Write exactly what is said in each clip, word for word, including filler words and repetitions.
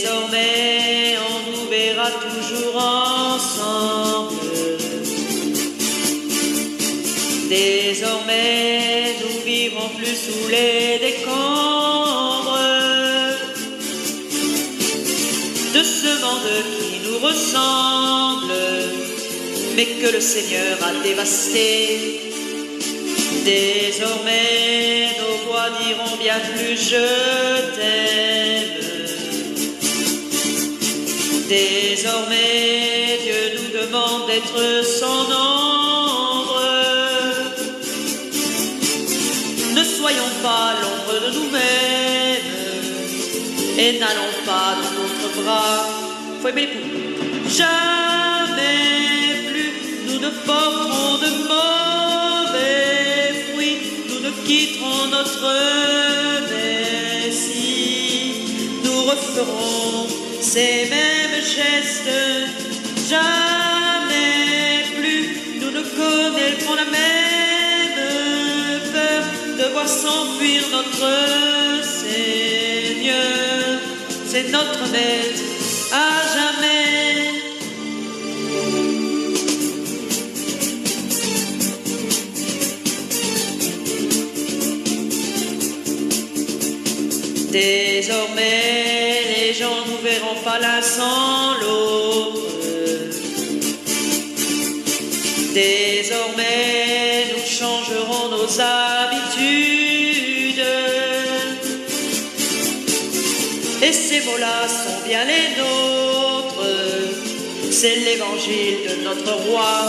Désormais, on nous verra toujours ensemble. Désormais, nous vivrons plus sous les décombres de ce monde qui nous ressemble, mais que le Seigneur a dévasté. Désormais, nos voix diront bien plus je t'aime. Désormais, Dieu nous demande d'être son ombre. Ne soyons pas l'ombre de nous-mêmes et n'allons pas dans notre bras. Faut aimer les poules. Jamais plus nous ne porterons de mauvais fruits, nous ne quitterons notre Messie. Nous referons ces mêmes gestes. Jamais plus nous ne connaîtrons la même peur de voir s'enfuir notre Seigneur. C'est notre maître à jamais. Désormais, les gens nous verront pas l'un sans l'autre. Désormais, nous changerons nos habitudes. Et ces mots-là sont bien les nôtres. C'est l'évangile de notre roi.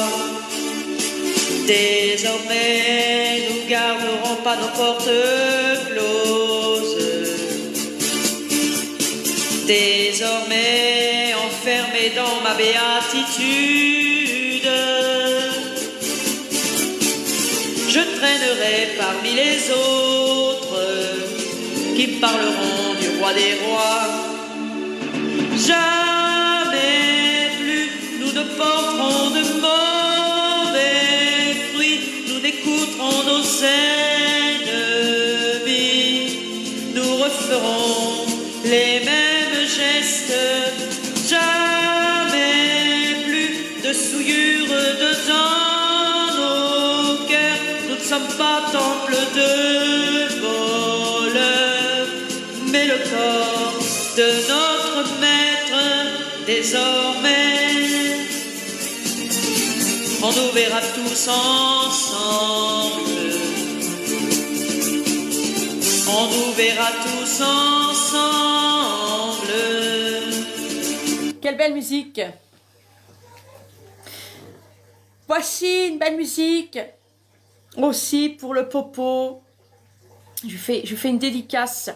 Désormais, nous garderons pas nos portes closes. Désormais, enfermé dans ma béatitude, je traînerai parmi les autres qui me parleront du roi des rois. Jamais plus nous ne porterons de mauvais fruits, nous n'écouterons nos ennemis, nous referons les mêmes gestes. Jamais plus de souillure dedans nos cœurs, nous ne sommes pas temple de voleurs, mais le corps de notre maître. Désormais, on nous verra tous ensemble. On nous verra tous ensemble. Quelle belle musique! Voici une belle musique aussi pour le popo. Je fais, je fais une dédicace.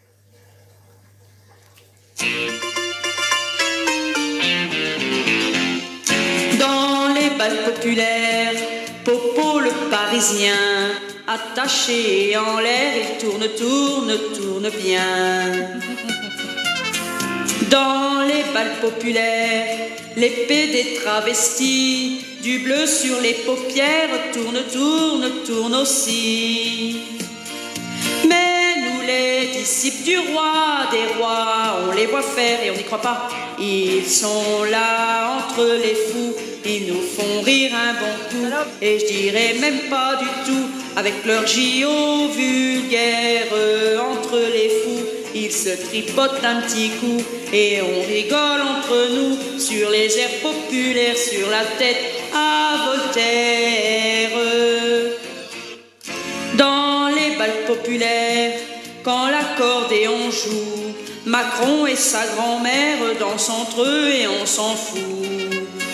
Dans les bals populaires, Popo le Parisien, attaché en l'air, il tourne, tourne, tourne bien. Dans les bals populaires, l'épée des travestis, du bleu sur les paupières, tourne, tourne, tourne aussi. Mais nous les disciples du roi des rois, on les voit faire et on n'y croit pas. Ils sont là entre les fous, ils nous font rire un bon coup. Et je dirais même pas du tout, avec leur giot vulgaire entre les fous. Ils se tripotent un petit coup et on rigole entre nous sur les airs populaires, sur la tête à Voltaire. Dans les bals populaires, quand l'accordéon joue, Macron et sa grand-mère dansent entre eux et on s'en fout.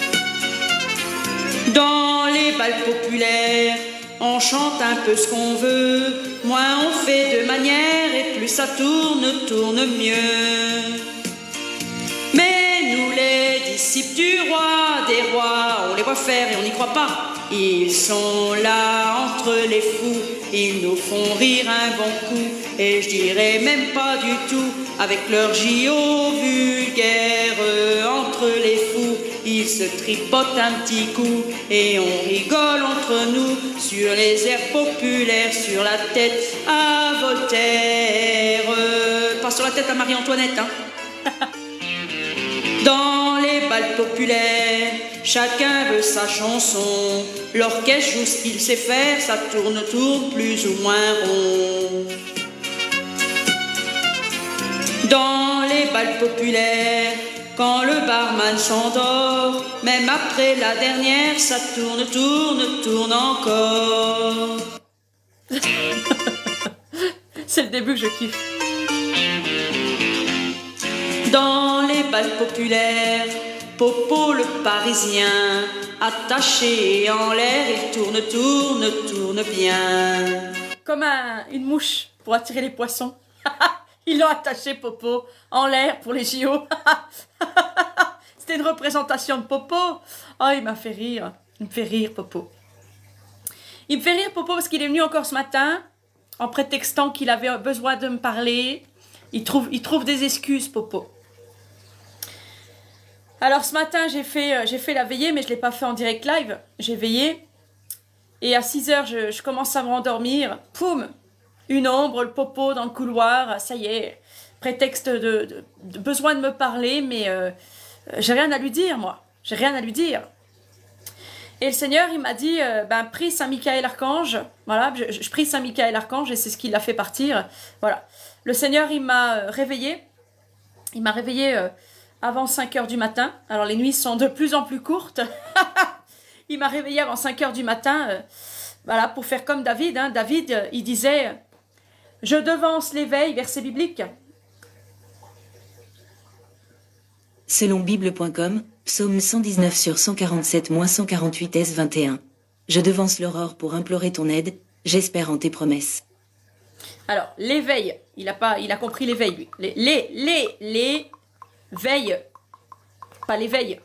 Dans les bals populaires, on chante un peu ce qu'on veut, moins on fait de manière et plus ça tourne, tourne mieux. Mais nous les disciples du roi des rois, on les voit faire et on n'y croit pas. Ils sont là entre les fous, ils nous font rire un bon coup. Et je dirais même pas du tout, avec leur giot vulgaire entre les fous. Ils se tripotent un petit coup et on rigole entre nous sur les airs populaires, sur la tête à Voltaire. Pas sur la tête à Marie-Antoinette, hein. Dans les bals populaires, chacun veut sa chanson. L'orchestre joue ce qu'il sait faire, ça tourne, tourne plus ou moins rond. Dans les bals populaires, quand le barman s'endort, même après la dernière, ça tourne, tourne, tourne encore. C'est le début que je kiffe. Dans les bals populaires, Popo le Parisien, attaché et en l'air, il tourne, tourne, tourne bien. Comme un, une mouche pour attirer les poissons. Ils l'ont attaché, Popo, en l'air pour les J O. C'était une représentation de Popo. Oh, il m'a fait rire. Il me fait rire, Popo. Il me fait rire, Popo, parce qu'il est venu encore ce matin, en prétextant qu'il avait besoin de me parler. Il trouve, il trouve des excuses, Popo. Alors, ce matin, j'ai fait, j'ai fait la veillée, mais je ne l'ai pas fait en direct live. J'ai veillé. Et à six heures, je, je commence à me rendormir. Poum! Une ombre, le Popo dans le couloir. Ça y est. Prétexte de, de, de besoin de me parler, mais euh, j'ai rien à lui dire, moi. J'ai rien à lui dire. Et le Seigneur, il m'a dit, euh, ben, prie Saint-Michael Archange. Voilà, je, je prie Saint-Michael Archange et c'est ce qui l'a fait partir. Voilà. Le Seigneur, il m'a réveillé. Il m'a réveillé euh, avant cinq heures du matin. Alors, les nuits sont de plus en plus courtes. Il m'a réveillé avant cinq heures du matin. Euh, voilà, pour faire comme David. Hein. David, euh, il disait, je devance l'éveil, verset biblique. Selon Bible point com, psaume cent dix-neuf sur cent quarante-sept cent quarante-huit S vingt et un. Je devance l'aurore pour implorer ton aide, j'espère en tes promesses. Alors, l'éveil, il a pas, il a compris l'éveil, lui. Les, les, les, les veilles, pas l'éveil.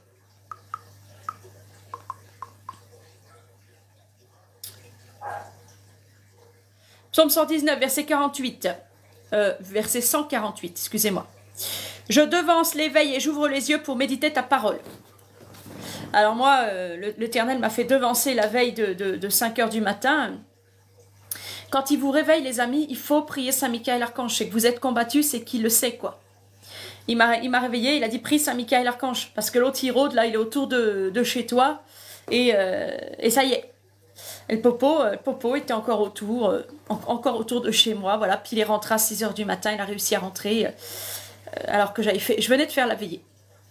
Psaume cent dix-neuf, verset quarante-huit, euh, verset cent quarante-huit, excusez-moi. Je devance l'éveil et j'ouvre les yeux pour méditer ta parole. Alors moi, euh, l'Éternel m'a fait devancer la veille de, de, de cinq heures du matin. Quand il vous réveille, les amis, il faut prier Saint-Michael Archange. C'est que vous êtes combattus, c'est qu'il le sait, quoi. Il m'a réveillé, il a dit, prie Saint-Michael Archange. Parce que l'autre, il rôde, là, il est autour de, de chez toi. Et, euh, et ça y est. Et le Popo, le Popo était encore autour, euh, en, encore autour de chez moi. Voilà. Puis il est rentré à six heures du matin, il a réussi à rentrer. Euh, alors que j'avais fait, je venais de faire la veillée.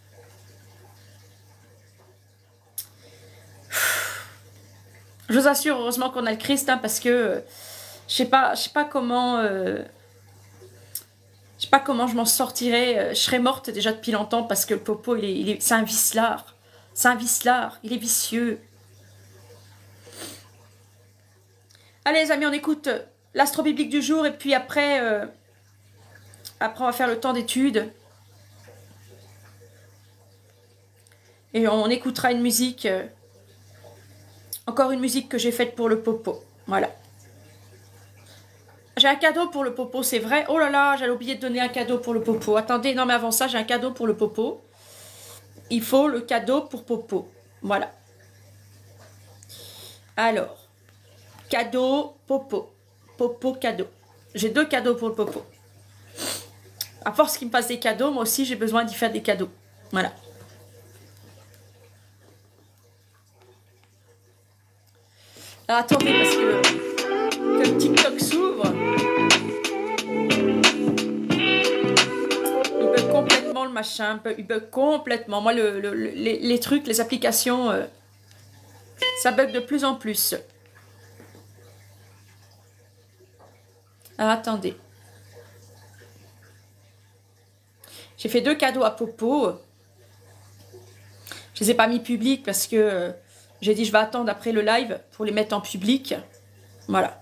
Je vous assure, heureusement qu'on a le Christ, hein, parce que euh, je sais pas, je sais pas comment, euh, je sais pas comment je m'en sortirais. Je serais morte déjà depuis longtemps parce que le Popo, il est, il est, c'est un vicelard, c'est un vicelard, il est vicieux. Allez les amis, on écoute l'astro-biblique du jour et puis après, euh, après on va faire le temps d'études. Et on écoutera une musique, euh, encore une musique que j'ai faite pour le Popo. Voilà. J'ai un cadeau pour le Popo, c'est vrai. Oh là là, j'allais oublier de donner un cadeau pour le Popo. Attendez, non mais avant ça, j'ai un cadeau pour le Popo. Il faut le cadeau pour Popo. Voilà. Alors. Cadeau, Popo. Popo, cadeau. J'ai deux cadeaux pour le Popo. À force qu'il me passe des cadeaux, moi aussi j'ai besoin d'y faire des cadeaux. Voilà. Alors attendez, parce que, que le TikTok s'ouvre. Il bug complètement le machin. Il bug complètement. Moi, le, le, les, les trucs, les applications, euh, ça bug de plus en plus. Alors, attendez. J'ai fait deux cadeaux à Popo. Je ne les ai pas mis publics parce que euh, j'ai dit je vais attendre après le live pour les mettre en public. Voilà.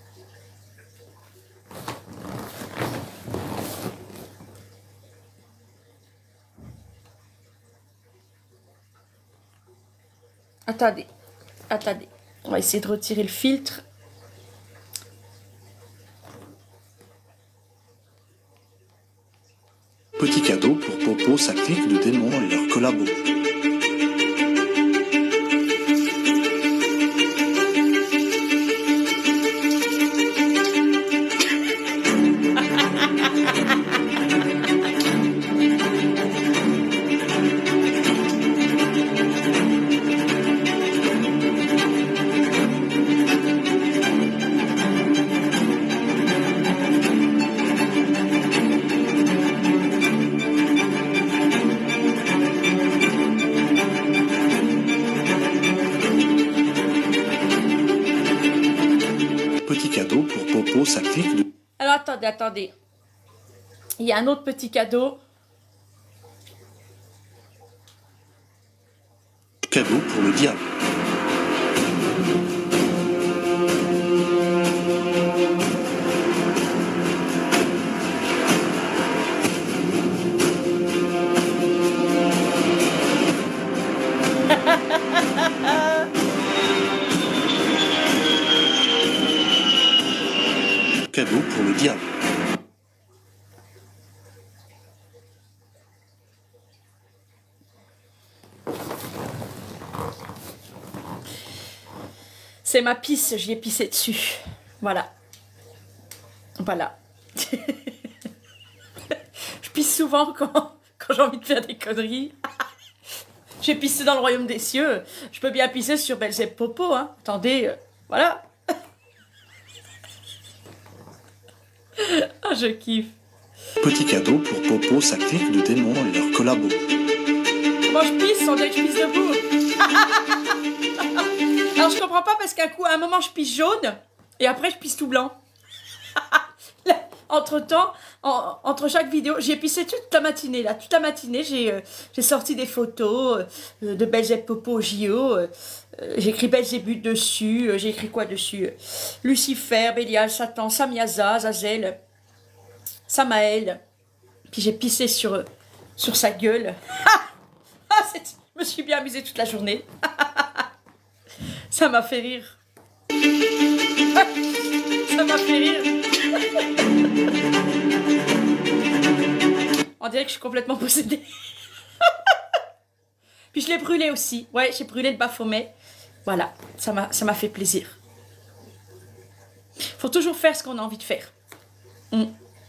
Attendez. Attendez. On va essayer de retirer le filtre. Petit cadeau pour Popo, sa clique de démons et leurs collabos. Popo, ça clique de... Alors attendez, attendez. Il y a un autre petit cadeau. Cadeau pour le diable. Cadeau pour le diable. C'est ma pisse, j'y ai pissé dessus. Voilà. Voilà. Je pisse souvent quand, quand j'ai envie de faire des conneries. J'ai pissé dans le royaume des cieux. Je peux bien pisser sur Belzeb Popo. Hein. Attendez, euh, voilà. Ah, je kiffe. Petit cadeau pour Popo, ça clique de démons et leurs collabos. Moi je pisse, on dirait que je pisse debout. Alors je comprends pas parce qu'un coup, à un moment je pisse jaune et après je pisse tout blanc. Entre temps, en, entre chaque vidéo, j'ai pissé toute la matinée là, toute la matinée j'ai euh, j'ai sorti des photos euh, de Belzeb Popo au J O. Euh, j'ai écrit Belzébuth dessus, euh, j'ai écrit quoi dessus euh, Lucifer, Bélial, Satan, Samiaza, Azazel, Samaël. Puis j'ai pissé sur, euh, sur sa gueule. Ah, je me suis bien amusée toute la journée. Ça m'a fait rire. Ça m'a fait rire. On dirait que je suis complètement possédée. Puis je l'ai brûlé aussi. Ouais, j'ai brûlé le Baphomet. Voilà, ça m'a ça m'a fait plaisir. Faut toujours faire ce qu'on a envie de faire. Mm.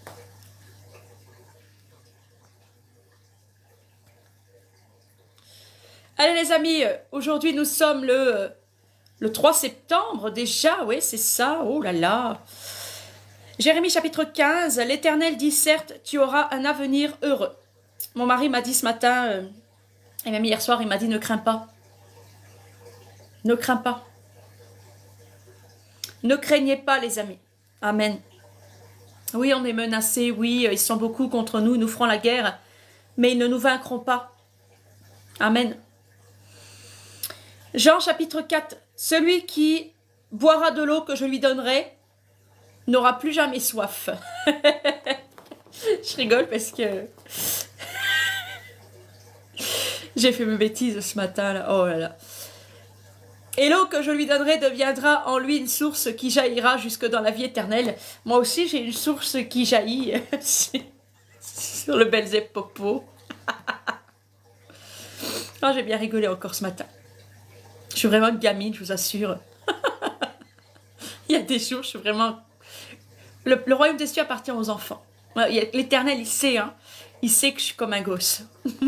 Allez les amis, aujourd'hui nous sommes le, le trois septembre déjà, oui c'est ça, oh là là. Jérémie chapitre quinze, l'Éternel dit certes, tu auras un avenir heureux. Mon mari m'a dit ce matin, euh, et même hier soir, il m'a dit ne crains pas. Ne crains pas. Ne craignez pas les amis. Amen. Oui, on est menacés, oui, ils sont beaucoup contre nous, ils nous feront la guerre, mais ils ne nous vaincront pas. Amen. Jean chapitre quatre, celui qui boira de l'eau que je lui donnerai n'aura plus jamais soif. Je rigole parce que j'ai fait mes bêtises ce matin là. Oh là là. Et l'eau que je lui donnerai deviendra en lui une source qui jaillira jusque dans la vie éternelle. Moi aussi j'ai une source qui jaillit sur le Belzeb Popo. Oh, j'ai bien rigolé encore ce matin. Je suis vraiment une gamine, je vous assure. Il y a des jours, je suis vraiment... Le, le royaume des cieux appartient aux enfants. L'Éternel, il sait, hein. Il sait que je suis comme un gosse.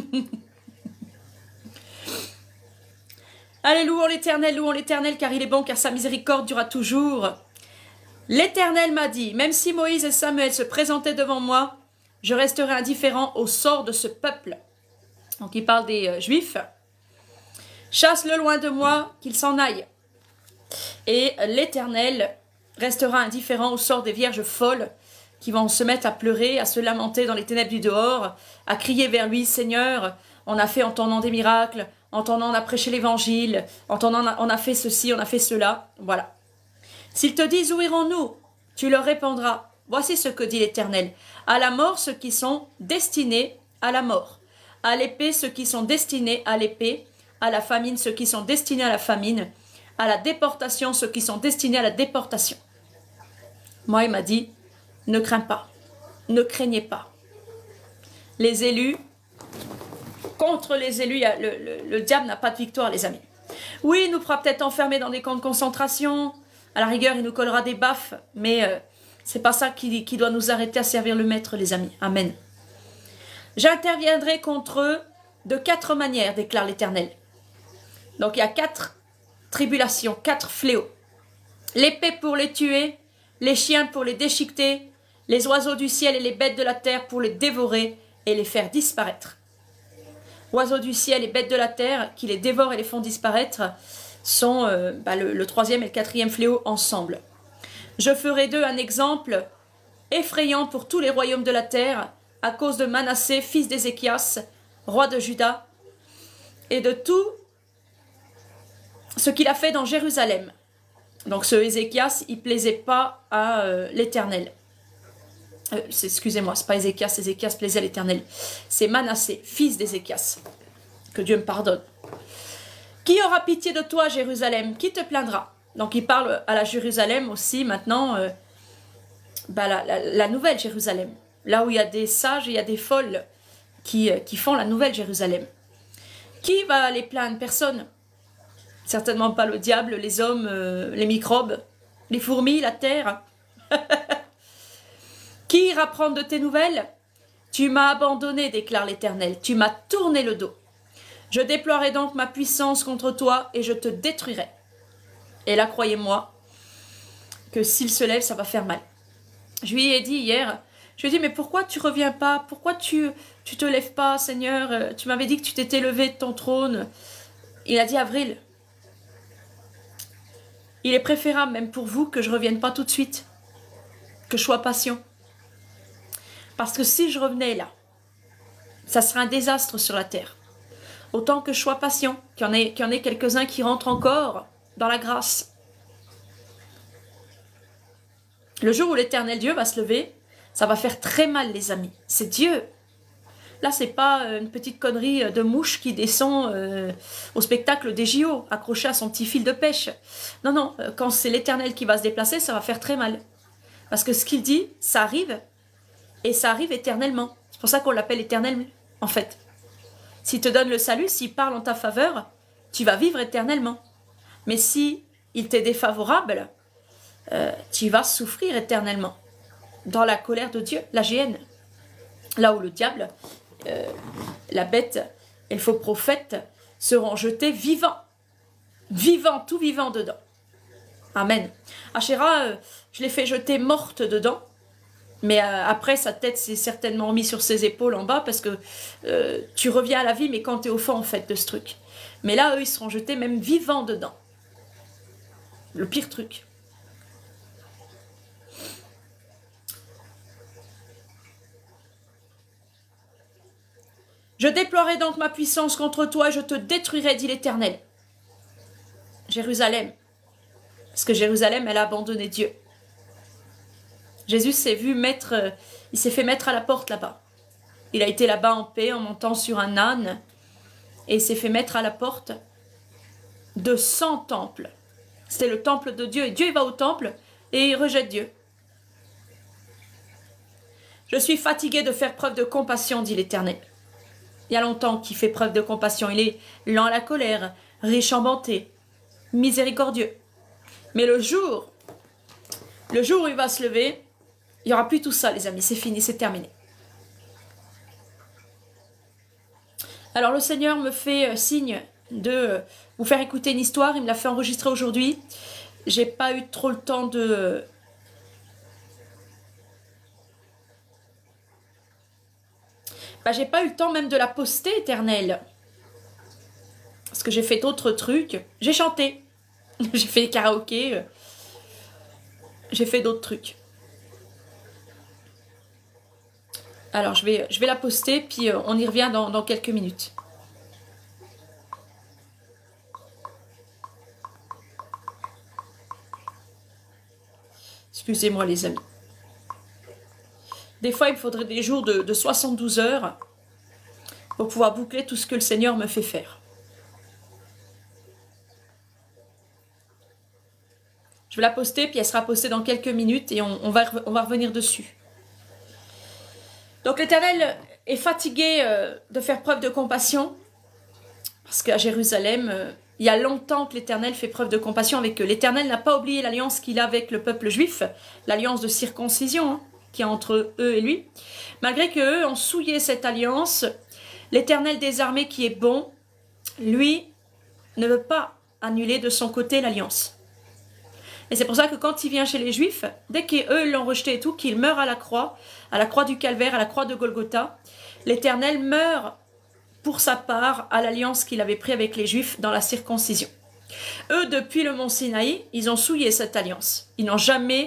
Allez, louons l'Éternel, louons l'Éternel, car il est bon, car sa miséricorde durera toujours. L'Éternel m'a dit, même si Moïse et Samuel se présentaient devant moi, je resterai indifférent au sort de ce peuple. Donc il parle des euh, Juifs. Chasse-le loin de moi, qu'il s'en aille. Et l'Éternel restera indifférent au sort des vierges folles qui vont se mettre à pleurer, à se lamenter dans les ténèbres du dehors, à crier vers lui, Seigneur, on a fait en ton nom des miracles, en ton nom on a prêché l'évangile, en ton nom on a fait ceci, on a fait cela. Voilà. S'ils te disent où irons-nous, tu leur répondras, voici ce que dit l'Éternel, à la mort ceux qui sont destinés à la mort, à l'épée ceux qui sont destinés à l'épée, à la famine ceux qui sont destinés à la famine, à la déportation ceux qui sont destinés à la déportation. Moi, il m'a dit, ne crains pas, ne craignez pas. Les élus, contre les élus, le, le, le diable n'a pas de victoire, les amis. Oui, il nous fera peut-être enfermer dans des camps de concentration, à la rigueur, il nous collera des baffes, mais euh, c'est pas ça qui, qui doit nous arrêter à servir le maître, les amis. Amen. J'interviendrai contre eux de quatre manières, déclare l'Éternel. Donc il y a quatre tribulations, quatre fléaux. L'épée pour les tuer, les chiens pour les déchiqueter, les oiseaux du ciel et les bêtes de la terre pour les dévorer et les faire disparaître. Oiseaux du ciel et bêtes de la terre qui les dévorent et les font disparaître sont euh, bah, le, le troisième et le quatrième fléau ensemble. Je ferai d'eux un exemple effrayant pour tous les royaumes de la terre, à cause de Manassé, fils d'Ézéchias, roi de Juda, et de tout ce qu'il a fait dans Jérusalem. Donc ce Ézéchias, il plaisait pas à euh, l'Éternel. Euh, Excusez-moi, c'est pas Ézéchias, Ézéchias plaisait à l'Éternel. C'est Manassé, fils d'Ézéchias. Que Dieu me pardonne. Qui aura pitié de toi, Jérusalem? Qui te plaindra? Donc il parle à la Jérusalem aussi maintenant, euh, bah, la, la, la nouvelle Jérusalem. Là où il y a des sages et il y a des folles qui, euh, qui font la nouvelle Jérusalem. Qui va les plaindre? Personne. Certainement pas le diable, les hommes, euh, les microbes, les fourmis, la terre. Qui ira prendre de tes nouvelles? Tu m'as abandonné, déclare l'Éternel. Tu m'as tourné le dos. Je déploierai donc ma puissance contre toi et je te détruirai. Et là, croyez-moi, que s'il se lève, ça va faire mal. Je lui ai dit hier, je lui ai dit, mais pourquoi tu reviens pas? Pourquoi tu tu te lèves pas, Seigneur? Tu m'avais dit que tu t'étais levé de ton trône. Il a dit, Avril, il est préférable même pour vous que je ne revienne pas tout de suite, que je sois patient. Parce que si je revenais là, ça serait un désastre sur la terre. Autant que je sois patient, qu'il y en ait, qu'il y en ait quelques-uns qui rentrent encore dans la grâce. Le jour où l'Éternel Dieu va se lever, ça va faire très mal, les amis. C'est Dieu. Là, c'est pas une petite connerie de mouche qui descend euh, au spectacle des J O, accroché à son petit fil de pêche. Non, non, quand c'est l'Éternel qui va se déplacer, ça va faire très mal. Parce que ce qu'il dit, ça arrive, et ça arrive éternellement. C'est pour ça qu'on l'appelle éternel, en fait. S'il te donne le salut, s'il parle en ta faveur, tu vas vivre éternellement. Mais si il t'est défavorable, euh, tu vas souffrir éternellement. Dans la colère de Dieu, la géhenne. Là où le diable... Euh, la bête et le faux prophète seront jetés vivants, vivants, tout vivant dedans. Amen. Achéra, euh, je l'ai fait jeter morte dedans, mais euh, après sa tête s'est certainement remise sur ses épaules en bas parce que euh, tu reviens à la vie, mais quand tu es au fond en fait de ce truc. Mais là, eux, ils seront jetés même vivants dedans. Le pire truc. Je déploierai donc ma puissance contre toi et je te détruirai, dit l'Éternel. Jérusalem. Parce que Jérusalem, elle a abandonné Dieu. Jésus s'est vu mettre, euh, il s'est fait mettre à la porte là-bas. Il a été là-bas en paix en montant sur un âne et il s'est fait mettre à la porte de cent temples. C'était le temple de Dieu et Dieu il va au temple et il rejette Dieu. Je suis fatigué de faire preuve de compassion, dit l'Éternel. Il y a longtemps qu'il fait preuve de compassion. Il est lent à la colère, riche en bonté, miséricordieux. Mais le jour, le jour où il va se lever, il n'y aura plus tout ça, les amis. C'est fini, c'est terminé. Alors le Seigneur me fait signe de vous faire écouter une histoire. Il me l'a fait enregistrer aujourd'hui. J'ai pas eu trop le temps de... Bah, j'ai pas eu le temps même de la poster, Éternel. Parce que j'ai fait d'autres trucs. J'ai chanté. J'ai fait karaoké. J'ai fait d'autres trucs. Alors, je vais, je vais la poster, puis on y revient dans, dans quelques minutes. Excusez-moi, les amis. Des fois, il me faudrait des jours de, de soixante-douze heures pour pouvoir boucler tout ce que le Seigneur me fait faire. Je vais la poster, puis elle sera postée dans quelques minutes et on, on, va, on va revenir dessus. Donc l'Éternel est fatigué euh, de faire preuve de compassion, parce qu'à Jérusalem, euh, il y a longtemps que l'Éternel fait preuve de compassion avec eux. L'Éternel n'a pas oublié l'alliance qu'il a avec le peuple juif, l'alliance de circoncision, hein, qui est entre eux et lui. Malgré qu'eux ont souillé cette alliance, l'Éternel des armées qui est bon, lui, ne veut pas annuler de son côté l'alliance. Et c'est pour ça que quand il vient chez les Juifs, dès qu'eux l'ont rejeté et tout, qu'il meurt à la croix, à la croix du Calvaire, à la croix de Golgotha, l'Éternel meurt pour sa part à l'alliance qu'il avait prise avec les Juifs dans la circoncision. Eux, depuis le mont Sinaï, ils ont souillé cette alliance. Ils n'ont jamais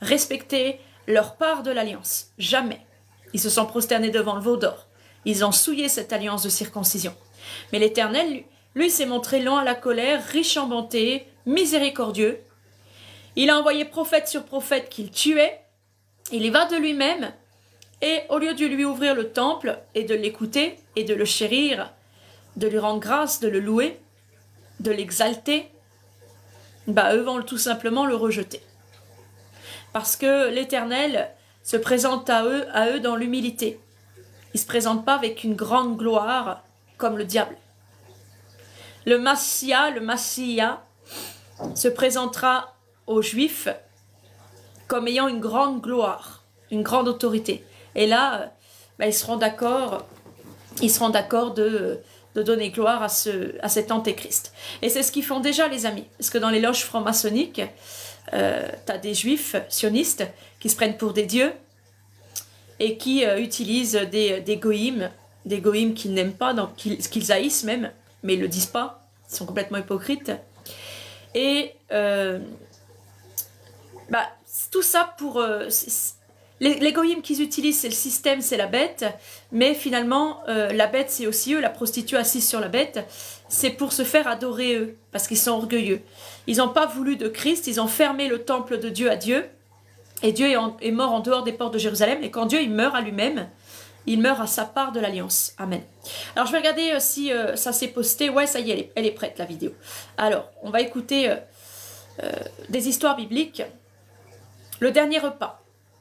respecté leur part de l'alliance. Jamais. Ils se sont prosternés devant le veau d'or. Ils ont souillé cette alliance de circoncision. Mais l'Éternel, lui, lui s'est montré lent à la colère, riche en bonté, miséricordieux. Il a envoyé prophète sur prophète qu'il tuait. Il y va de lui-même. Et au lieu de lui ouvrir le temple et de l'écouter et de le chérir, de lui rendre grâce, de le louer, de l'exalter, bah eux vont tout simplement le rejeter. Parce que l'Éternel se présente à eux, à eux dans l'humilité. Il ne se présente pas avec une grande gloire comme le diable. Le Massia, le Massia, se présentera aux Juifs comme ayant une grande gloire, une grande autorité. Et là, bah, ils seront d'accord, ils seront d'accord de, de donner gloire à, ce, à cet antéchrist. Et c'est ce qu'ils font déjà, les amis. Parce que dans les loges franc-maçonniques, euh, tu as des juifs sionistes qui se prennent pour des dieux et qui euh, utilisent des, des goïms, des goïms qu'ils n'aiment pas, donc qu'ils, qu'ils haïssent même, mais ils ne le disent pas, ils sont complètement hypocrites. Et euh, bah, tout ça pour... Euh, Les, les goïms qu'ils utilisent, c'est le système, c'est la bête, mais finalement, euh, la bête, c'est aussi eux, la prostituée assise sur la bête, c'est pour se faire adorer eux, parce qu'ils sont orgueilleux. Ils n'ont pas voulu de Christ, ils ont fermé le temple de Dieu à Dieu, et Dieu est, en, est mort en dehors des portes de Jérusalem, et quand Dieu il meurt à lui-même, il meurt à sa part de l'alliance. Amen. Alors je vais regarder euh, si euh, ça s'est posté. Ouais, ça y est, elle est, elle est prête, la vidéo. Alors, on va écouter euh, euh, des histoires bibliques. Le dernier repas.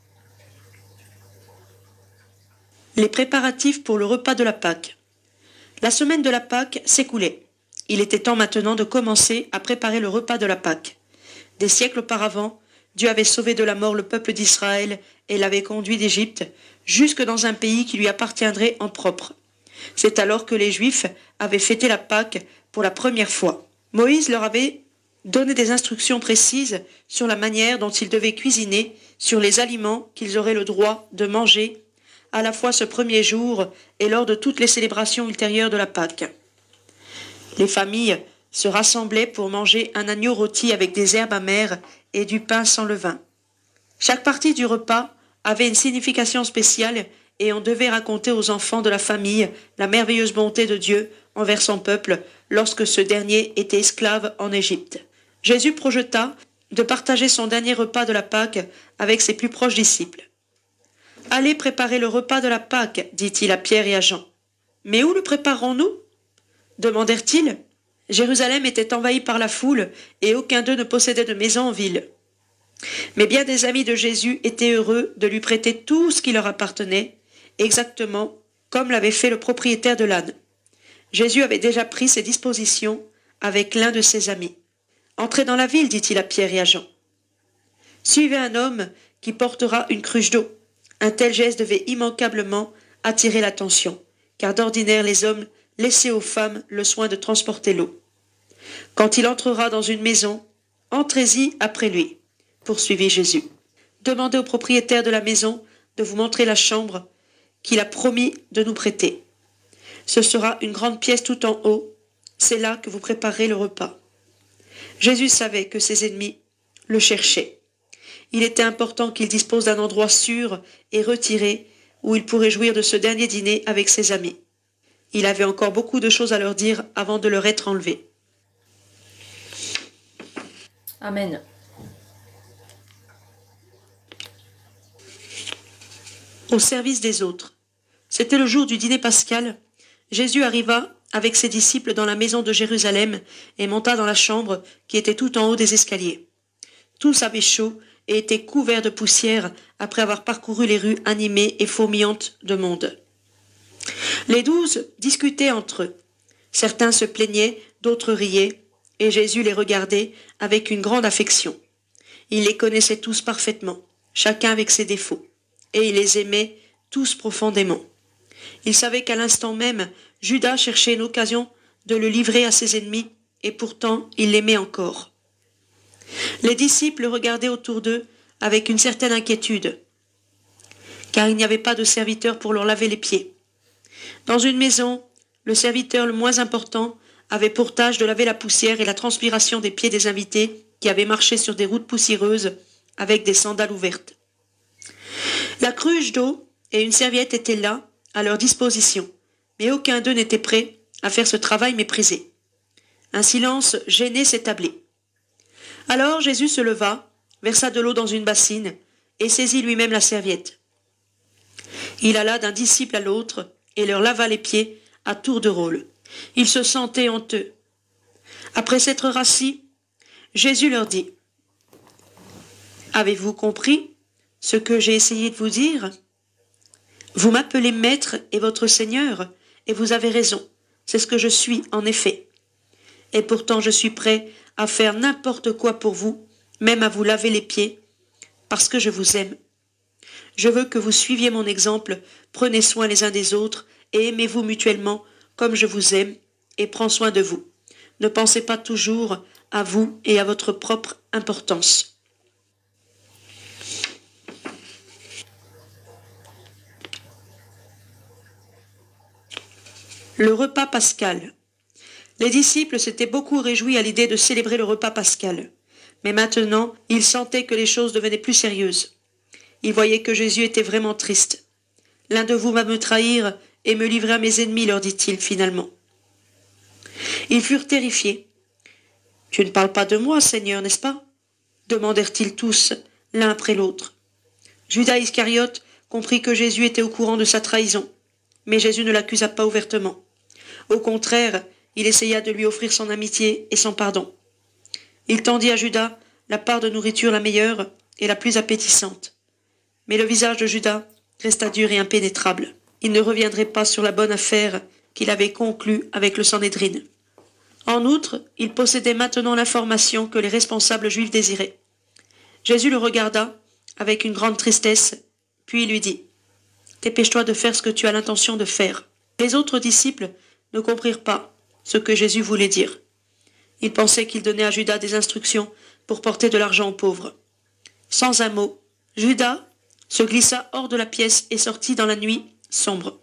Les préparatifs pour le repas de la Pâque. La semaine de la Pâque s'écoulait. Il était temps maintenant de commencer à préparer le repas de la Pâque. Des siècles auparavant, Dieu avait sauvé de la mort le peuple d'Israël et l'avait conduit d'Égypte jusque dans un pays qui lui appartiendrait en propre. C'est alors que les Juifs avaient fêté la Pâque pour la première fois. Moïse leur avait donné des instructions précises sur la manière dont ils devaient cuisiner, sur les aliments qu'ils auraient le droit de manger à la fois ce premier jour et lors de toutes les célébrations ultérieures de la Pâque. Les familles se rassemblaient pour manger un agneau rôti avec des herbes amères et du pain sans levain. Chaque partie du repas avait une signification spéciale et on devait raconter aux enfants de la famille la merveilleuse bonté de Dieu envers son peuple lorsque ce dernier était esclave en Égypte. Jésus projeta de partager son dernier repas de la Pâque avec ses plus proches disciples. « Allez préparer le repas de la Pâque, dit-il à Pierre et à Jean. Mais où le préparerons-nous ? Demandèrent-ils. Jérusalem était envahie par la foule et aucun d'eux ne possédait de maison en ville. Mais bien des amis de Jésus étaient heureux de lui prêter tout ce qui leur appartenait, exactement comme l'avait fait le propriétaire de l'âne. Jésus avait déjà pris ses dispositions avec l'un de ses amis. Entrez dans la ville, dit-il à Pierre et à Jean. Suivez un homme qui portera une cruche d'eau. Un tel geste devait immanquablement attirer l'attention, car d'ordinaire les hommes laissaient aux femmes le soin de transporter l'eau. Quand il entrera dans une maison, entrez-y après lui, poursuivit Jésus. Demandez au propriétaire de la maison de vous montrer la chambre qu'il a promis de nous prêter. Ce sera une grande pièce tout en haut, c'est là que vous préparez le repas. Jésus savait que ses ennemis le cherchaient. Il était important qu'il dispose d'un endroit sûr et retiré où il pourrait jouir de ce dernier dîner avec ses amis. Il avait encore beaucoup de choses à leur dire avant de leur être enlevé. Amen. Au service des autres. C'était le jour du dîner pascal. Jésus arriva avec ses disciples dans la maison de Jérusalem et monta dans la chambre qui était tout en haut des escaliers. Tous avaient chaud et étaient couverts de poussière après avoir parcouru les rues animées et fourmillantes de monde. Les douze discutaient entre eux. Certains se plaignaient, d'autres riaient, et Jésus les regardait avec une grande affection. Il les connaissait tous parfaitement, chacun avec ses défauts, et il les aimait tous profondément. Il savait qu'à l'instant même, Judas cherchait une occasion de le livrer à ses ennemis, et pourtant il l'aimait encore. Les disciples regardaient autour d'eux avec une certaine inquiétude, car il n'y avait pas de serviteur pour leur laver les pieds. Dans une maison, le serviteur le moins important avait pour tâche de laver la poussière et la transpiration des pieds des invités qui avaient marché sur des routes poussiéreuses avec des sandales ouvertes. La cruche d'eau et une serviette étaient là, à leur disposition, mais aucun d'eux n'était prêt à faire ce travail méprisé. Un silence gêné s'établit. Alors Jésus se leva, versa de l'eau dans une bassine et saisit lui-même la serviette. Il alla d'un disciple à l'autre et leur lava les pieds à tour de rôle. Ils se sentaient honteux. Après s'être rassis, Jésus leur dit : « Avez-vous compris ce que j'ai essayé de vous dire ? Vous m'appelez maître et votre Seigneur, et vous avez raison, c'est ce que je suis en effet. Et pourtant je suis prêt à faire n'importe quoi pour vous, même à vous laver les pieds, parce que je vous aime. Je veux que vous suiviez mon exemple, prenez soin les uns des autres, et aimez-vous mutuellement comme je vous aime, et prends soin de vous. Ne pensez pas toujours à vous et à votre propre importance. » Le repas pascal. Les disciples s'étaient beaucoup réjouis à l'idée de célébrer le repas pascal. Mais maintenant, ils sentaient que les choses devenaient plus sérieuses. Ils voyaient que Jésus était vraiment triste. « L'un de vous va me trahir et me livrer à mes ennemis, leur dit-il finalement. Ils furent terrifiés. « Tu ne parles pas de moi, Seigneur, n'est-ce pas ?» demandèrent-ils tous, l'un après l'autre. Judas Iscariote comprit que Jésus était au courant de sa trahison, mais Jésus ne l'accusa pas ouvertement. Au contraire, il essaya de lui offrir son amitié et son pardon. Il tendit à Judas la part de nourriture la meilleure et la plus appétissante. Mais le visage de Judas resta dur et impénétrable. Il ne reviendrait pas sur la bonne affaire qu'il avait conclue avec le Sanhédrin. En outre, il possédait maintenant l'information que les responsables juifs désiraient. Jésus le regarda avec une grande tristesse, puis il lui dit : « Dépêche-toi de faire ce que tu as l'intention de faire. » Les autres disciples ne comprirent pas ce que Jésus voulait dire. Ils pensaient qu'il donnait à Judas des instructions pour porter de l'argent aux pauvres. Sans un mot, Judas se glissa hors de la pièce et sortit dans la nuit sombre.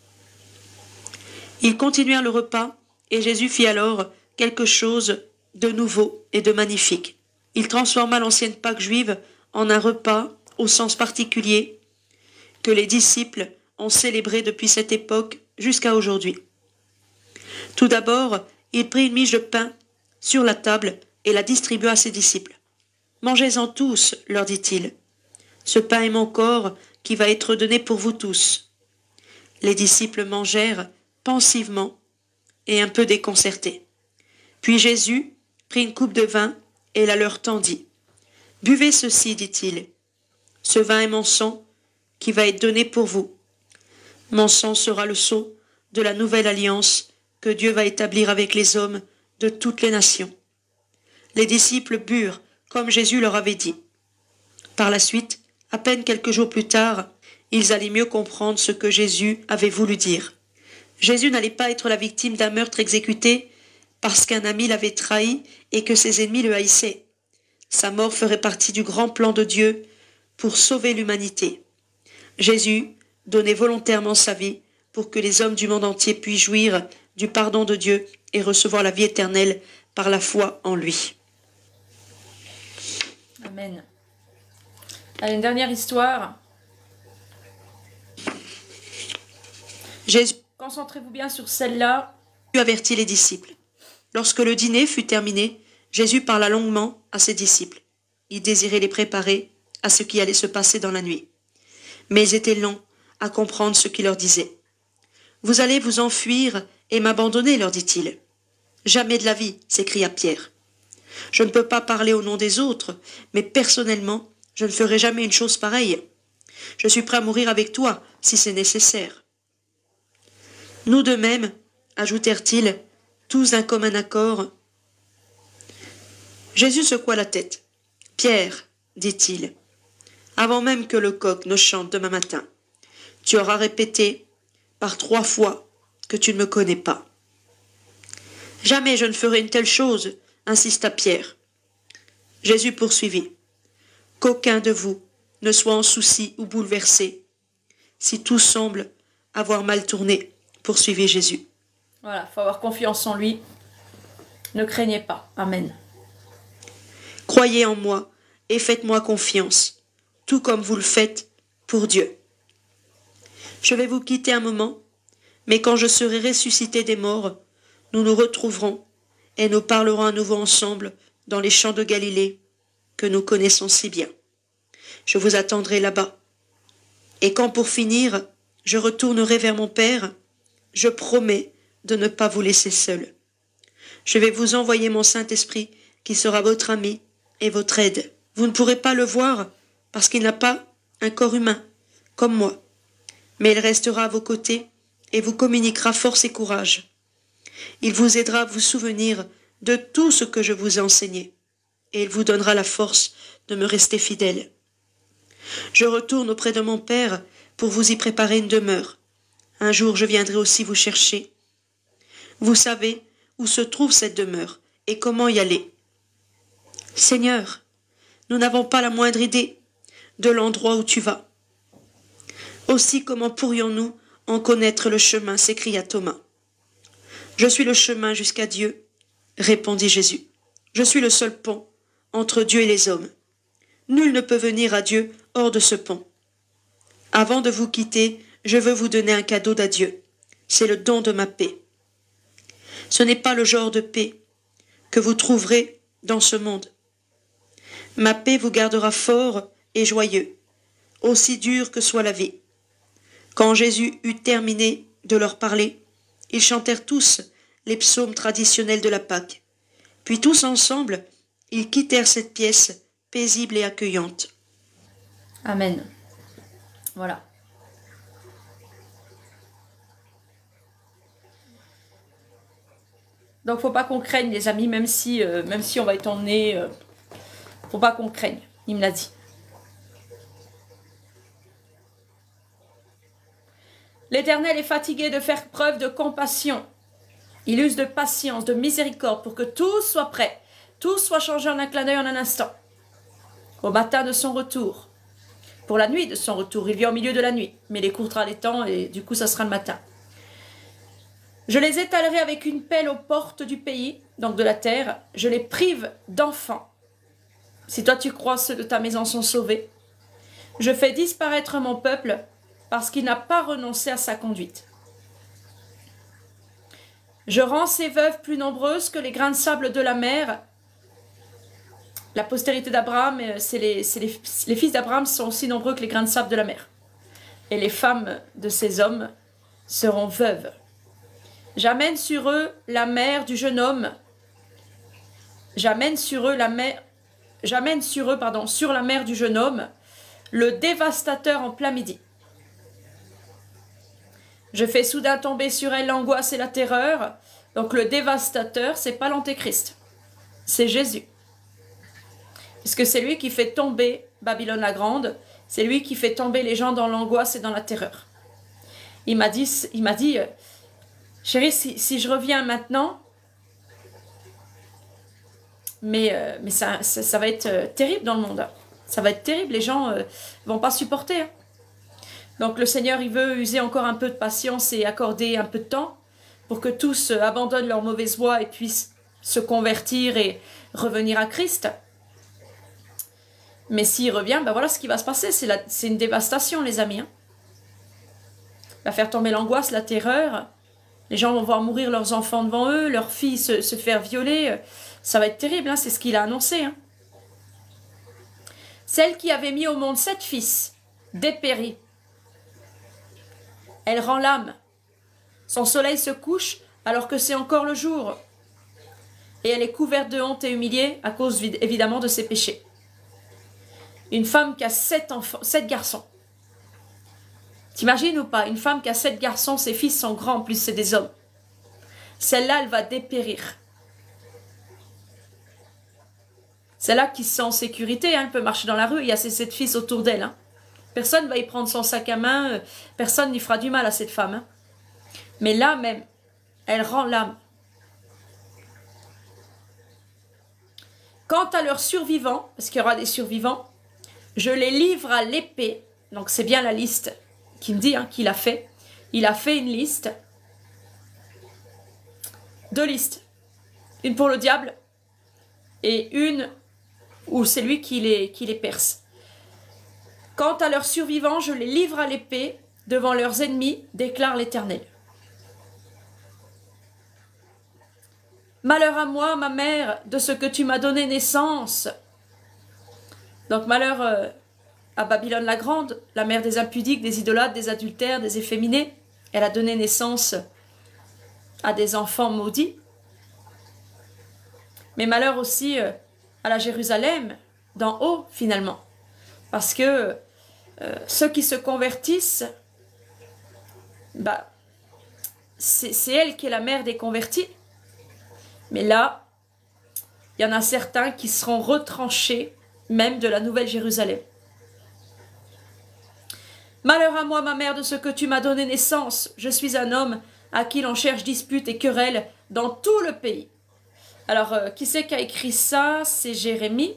Ils continuèrent le repas, et Jésus fit alors quelque chose de nouveau et de magnifique. Il transforma l'ancienne Pâque juive en un repas au sens particulier que les disciples ont célébré depuis cette époque jusqu'à aujourd'hui. Tout d'abord, il prit une miche de pain sur la table et la distribua à ses disciples. « Mangez-en tous, leur dit-il. Ce pain est mon corps qui va être donné pour vous tous. » Les disciples mangèrent pensivement et un peu déconcertés. Puis Jésus prit une coupe de vin et la leur tendit. « Buvez ceci, dit-il. Ce vin est mon sang qui va être donné pour vous. Mon sang sera le sceau de la nouvelle alliance que Dieu va établir avec les hommes de toutes les nations. » Les disciples burent comme Jésus leur avait dit. Par la suite, à peine quelques jours plus tard, ils allaient mieux comprendre ce que Jésus avait voulu dire. Jésus n'allait pas être la victime d'un meurtre exécuté parce qu'un ami l'avait trahi et que ses ennemis le haïssaient. Sa mort ferait partie du grand plan de Dieu pour sauver l'humanité. Jésus donnait volontairement sa vie pour que les hommes du monde entier puissent jouir du pardon de Dieu et recevoir la vie éternelle par la foi en lui. Amen. Allez, une dernière histoire. Jésus Concentrez-vous bien sur celle-là. avertit les disciples. Lorsque le dîner fut terminé, Jésus parla longuement à ses disciples. Il désirait les préparer à ce qui allait se passer dans la nuit. Mais ils étaient lents à comprendre ce qu'il leur disait. « Vous allez vous enfuir et m'abandonner, leur dit-il. »« Jamais de la vie, s'écria Pierre. Je ne peux pas parler au nom des autres, mais personnellement, je ne ferai jamais une chose pareille. Je suis prêt à mourir avec toi, si c'est nécessaire. » Nous de même, ajoutèrent-ils, tous d'un commun accord. Jésus secoua la tête. « Pierre, dit-il, avant même que le coq ne chante demain matin, tu auras répété par trois fois que tu ne me connais pas. »« Jamais je ne ferai une telle chose, insista Pierre. Jésus poursuivit. « Qu'aucun de vous ne soit en souci ou bouleversé. Si tout semble avoir mal tourné, poursuivit Jésus. » Voilà, il faut avoir confiance en lui. Ne craignez pas. Amen. « Croyez en moi et faites-moi confiance, tout comme vous le faites pour Dieu. Je vais vous quitter un moment, mais quand je serai ressuscité des morts, nous nous retrouverons et nous parlerons à nouveau ensemble dans les champs de Galilée que nous connaissons si bien. Je vous attendrai là-bas. Et quand pour finir, je retournerai vers mon Père, je promets de ne pas vous laisser seul. Je vais vous envoyer mon Saint-Esprit qui sera votre ami et votre aide. Vous ne pourrez pas le voir parce qu'il n'a pas un corps humain, comme moi, mais il restera à vos côtés et vous communiquera force et courage. Il vous aidera à vous souvenir de tout ce que je vous ai enseigné, et il vous donnera la force de me rester fidèle. Je retourne auprès de mon Père pour vous y préparer une demeure. Un jour je viendrai aussi vous chercher. Vous savez où se trouve cette demeure et comment y aller. Seigneur, nous n'avons pas la moindre idée de l'endroit où tu vas. Aussi comment pourrions-nous en connaître le chemin, s'écria Thomas. Je suis le chemin jusqu'à Dieu, répondit Jésus. Je suis le seul pont entre Dieu et les hommes. Nul ne peut venir à Dieu hors de ce pont. Avant de vous quitter, je veux vous donner un cadeau d'adieu. C'est le don de ma paix. Ce n'est pas le genre de paix que vous trouverez dans ce monde. Ma paix vous gardera fort et joyeux, aussi dur que soit la vie. Quand Jésus eut terminé de leur parler, ils chantèrent tous les psaumes traditionnels de la Pâque. Puis tous ensemble, ils quittèrent cette pièce paisible et accueillante. Amen. Voilà. Donc faut pas qu'on craigne les amis, même si, euh, même si on va être emmené, euh, faut pas qu'on craigne, il me l'a dit. L'Éternel est fatigué de faire preuve de compassion. Il use de patience, de miséricorde pour que tout soit prêt, tout soit changé en un clin d'œil en un instant. Au matin de son retour, pour la nuit de son retour, il vient au milieu de la nuit, mais il écourtera les temps et du coup ça sera le matin. Je les étalerai avec une pelle aux portes du pays, donc de la terre, je les prive d'enfants. Si toi tu crois ceux de ta maison sont sauvés, je fais disparaître mon peuple parce qu'il n'a pas renoncé à sa conduite. Je rends ses veuves plus nombreuses que les grains de sable de la mer. La postérité d'Abraham, c'est les, c'est les, les fils d'Abraham sont aussi nombreux que les grains de sable de la mer. Et les femmes de ces hommes seront veuves. J'amène sur eux la mère du jeune homme. J'amène sur eux la mère. J'amène sur eux, pardon, sur la mère du jeune homme, le dévastateur en plein midi. Je fais soudain tomber sur elle l'angoisse et la terreur. Donc le dévastateur, c'est pas l'antéchrist, c'est Jésus. Parce que c'est lui qui fait tomber Babylone la Grande, c'est lui qui fait tomber les gens dans l'angoisse et dans la terreur. Il m'a dit, il m'a dit, chérie, si, si je reviens maintenant, mais, euh, mais ça, ça, ça va être euh, terrible dans le monde. Ça va être terrible, les gens euh, vont pas supporter. Hein. Donc le Seigneur, il veut user encore un peu de patience et accorder un peu de temps pour que tous euh, abandonnent leur mauvaise voie et puissent se convertir et revenir à Christ. Mais s'il revient, ben voilà ce qui va se passer. C'est une dévastation, les amis. Hein. Il va faire tomber l'angoisse, la terreur. Les gens vont voir mourir leurs enfants devant eux, leurs filles se, se faire violer. Ça va être terrible, hein, c'est ce qu'il a annoncé. Hein. Celle qui avait mis au monde sept fils dépérit. Elle rend l'âme. Son soleil se couche alors que c'est encore le jour. Et elle est couverte de honte et humiliée à cause évidemment de ses péchés. Une femme qui a sept enfants, sept garçons. T'imagines ou pas? Une femme qui a sept garçons, ses fils sont grands, en plus c'est des hommes. Celle-là, elle va dépérir. Celle-là qui se sent en sécurité, hein, elle peut marcher dans la rue, il y a ses sept fils autour d'elle. Hein. Personne ne va y prendre son sac à main, euh, personne n'y fera du mal à cette femme. Hein. Mais là même, elle rend l'âme. Quant à leurs survivants, parce qu'il y aura des survivants, je les livre à l'épée. Donc c'est bien la liste qui me dit hein, qu'il a fait. Il a fait une liste. Deux listes. Une pour le diable et une ou c'est lui qui les, qui les perce. Quant à leurs survivants, je les livre à l'épée devant leurs ennemis, déclare l'Éternel. Malheur à moi, ma mère, de ce que tu m'as donné naissance. Donc malheur euh, à Babylone la Grande, la mère des impudiques, des idolâtres, des adultères, des efféminés. Elle a donné naissance à des enfants maudits. Mais malheur aussi euh, à la Jérusalem d'en haut, finalement. Parce que euh, ceux qui se convertissent, bah, c'est elle qui est la mère des convertis. Mais là, il y en a certains qui seront retranchés, même de la Nouvelle Jérusalem. Malheur à moi, ma mère, de ce que tu m'as donné naissance. Je suis un homme à qui l'on cherche dispute et querelle dans tout le pays. Alors, euh, qui c'est qui a écrit ça? C'est Jérémie.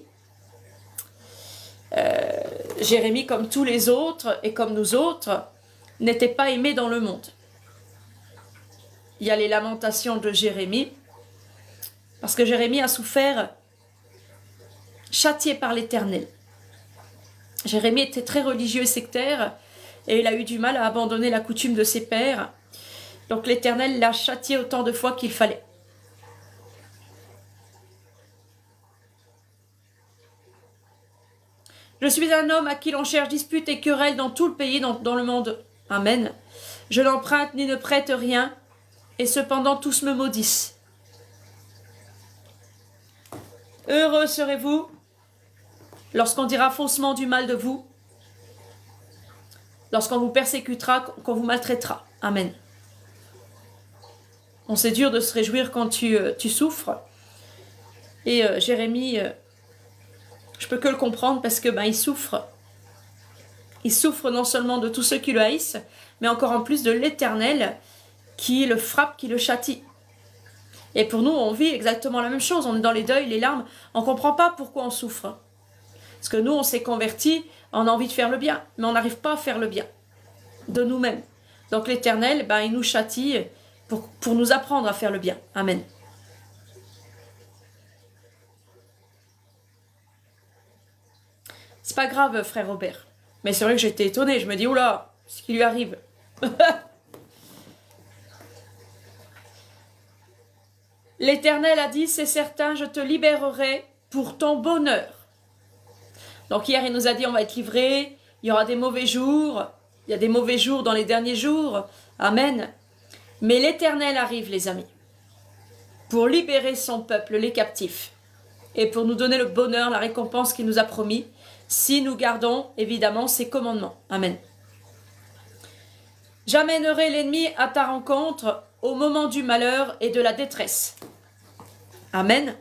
Euh, Jérémie, comme tous les autres et comme nous autres, n'était pas aimé dans le monde. Il y a les lamentations de Jérémie, parce que Jérémie a souffert, châtié par l'Éternel. Jérémie était très religieux et sectaire, et il a eu du mal à abandonner la coutume de ses pères. Donc l'Éternel l'a châtié autant de fois qu'il fallait. Je suis un homme à qui l'on cherche dispute et querelle dans tout le pays, dans, dans le monde. Amen. Je n'emprunte ni ne prête rien, et cependant tous me maudissent. Heureux serez-vous lorsqu'on dira faussement du mal de vous, lorsqu'on vous persécutera, qu'on vous maltraitera. Amen. Bon, c'est dur de se réjouir quand tu, euh, tu souffres. Et euh, Jérémie, euh, je peux que le comprendre parce que ben, il souffre. Il souffre non seulement de tous ceux qui le haïssent, mais encore en plus de l'Éternel qui le frappe, qui le châtie. Et pour nous, on vit exactement la même chose. On est dans les deuils, les larmes. On ne comprend pas pourquoi on souffre. Parce que nous, on s'est convertis, on a envie de faire le bien, mais on n'arrive pas à faire le bien de nous-mêmes. Donc l'Éternel, ben, il nous châtie pour, pour nous apprendre à faire le bien. Amen. C'est pas grave, frère Robert. Mais c'est vrai que j'étais étonnée. Je me dis, oula, ce qui lui arrive. L'Éternel a dit, c'est certain, je te libérerai pour ton bonheur. Donc hier, il nous a dit, on va être livrés, il y aura des mauvais jours, il y a des mauvais jours dans les derniers jours. Amen. Mais l'Éternel arrive, les amis, pour libérer son peuple, les captifs, et pour nous donner le bonheur, la récompense qu'il nous a promis, si nous gardons, évidemment, ses commandements. Amen. J'amènerai l'ennemi à ta rencontre au moment du malheur et de la détresse. Amen.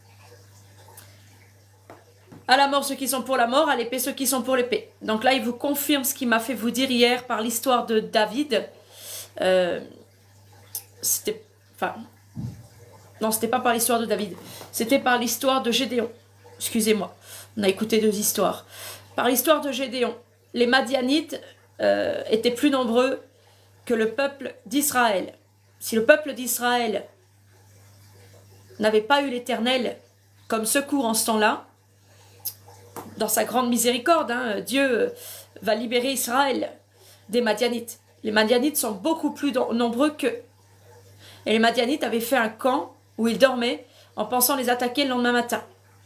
À la mort ceux qui sont pour la mort, à l'épée ceux qui sont pour l'épée. Donc là, il vous confirme ce qu'il m'a fait vous dire hier par l'histoire de David. Euh, c'était... Enfin... Non, c'était pas par l'histoire de David. C'était par l'histoire de Gédéon. Excusez-moi. On a écouté deux histoires. Par l'histoire de Gédéon. Les Madianites euh, étaient plus nombreux que le peuple d'Israël. Si le peuple d'Israël n'avait pas eu l'Éternel comme secours en ce temps-là, dans sa grande miséricorde, hein, Dieu va libérer Israël des Madianites. Les Madianites sont beaucoup plus nombreux qu'eux. Et les Madianites avaient fait un camp où ils dormaient en pensant les attaquer le lendemain matin.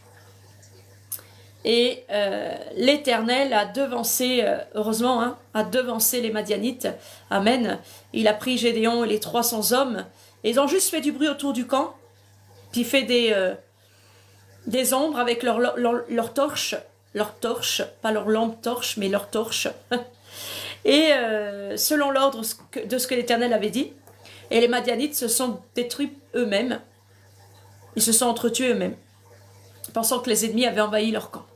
Et euh, l'Éternel a devancé, euh, heureusement, hein, a devancé les Madianites. Amen. Il a pris Gédéon et les trois cents hommes. Et ils ont juste fait du bruit autour du camp. Puis fait des, euh, des ombres avec leurs leur, leur, leur torches. Leurs torches, pas leur lampe torche, mais leurs torches. Et euh, selon l'ordre de ce que l'Éternel avait dit. Et les Madianites se sont détruits eux-mêmes. Ils se sont entretués eux-mêmes, pensant que les ennemis avaient envahi leur camp.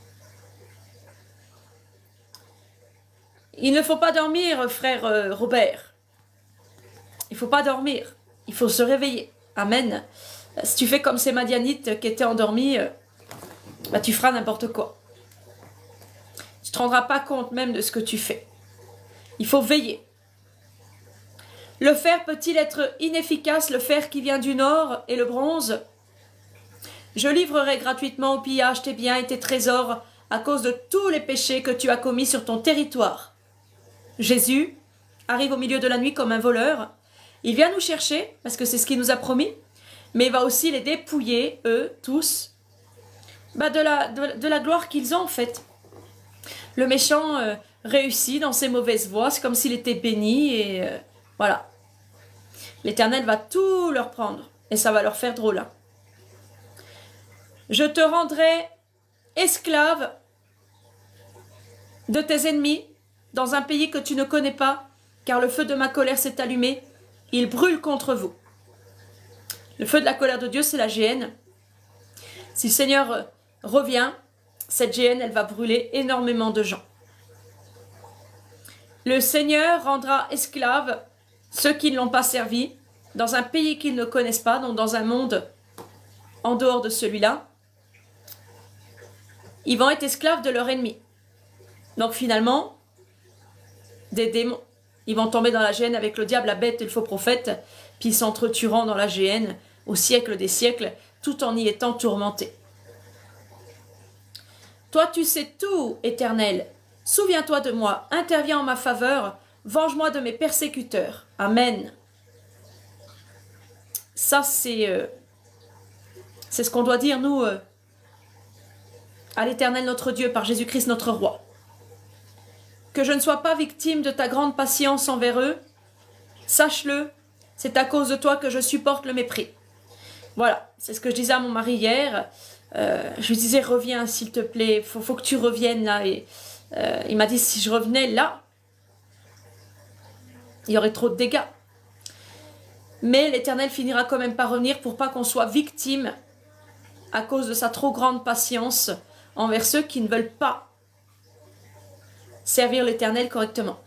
Il ne faut pas dormir, frère Robert. Il ne faut pas dormir. Il faut se réveiller. Amen. Si tu fais comme ces Madianites qui étaient endormis, bah, tu feras n'importe quoi. Tu ne te rendras pas compte même de ce que tu fais. Il faut veiller. Le fer peut-il être inefficace, le fer qui vient du nord et le bronze? Je livrerai gratuitement au pillage tes biens et tes trésors à cause de tous les péchés que tu as commis sur ton territoire. Jésus arrive au milieu de la nuit comme un voleur. Il vient nous chercher, parce que c'est ce qu'il nous a promis, mais il va aussi les dépouiller, eux, tous, bah de, la, de, de la gloire qu'ils ont en fait. Le méchant euh, réussit dans ses mauvaises voies, c'est comme s'il était béni, et euh, voilà. L'Éternel va tout leur prendre, et ça va leur faire drôle. Hein. Je te rendrai esclave de tes ennemis dans un pays que tu ne connais pas, car le feu de ma colère s'est allumé, il brûle contre vous. Le feu de la colère de Dieu, c'est la géhenne. Si le Seigneur revient, cette géhenne, elle va brûler énormément de gens. Le Seigneur rendra esclaves ceux qui ne l'ont pas servi dans un pays qu'ils ne connaissent pas, donc dans un monde en dehors de celui-là. Ils vont être esclaves de leur ennemi. Donc finalement, des démons, ils vont tomber dans la géhenne avec le diable, la bête et le faux prophète, puis ils s'entretueront dans la géhenne au siècle des siècles, tout en y étant tourmentés. Toi, tu sais tout, Éternel. Souviens-toi de moi, interviens en ma faveur, venge-moi de mes persécuteurs. Amen. Ça, c'est euh, c'est ce qu'on doit dire, nous, euh, à l'Éternel notre Dieu, par Jésus-Christ notre Roi. Que je ne sois pas victime de ta grande patience envers eux, sache-le, c'est à cause de toi que je supporte le mépris. Voilà, c'est ce que je disais à mon mari hier. Euh, je lui disais, reviens s'il te plaît, faut, faut que tu reviennes là. Et, euh, il m'a dit, si je revenais là, il y aurait trop de dégâts. Mais l'Éternel finira quand même par revenir pour pas qu'on soit victime à cause de sa trop grande patience envers ceux qui ne veulent pas servir l'Éternel correctement.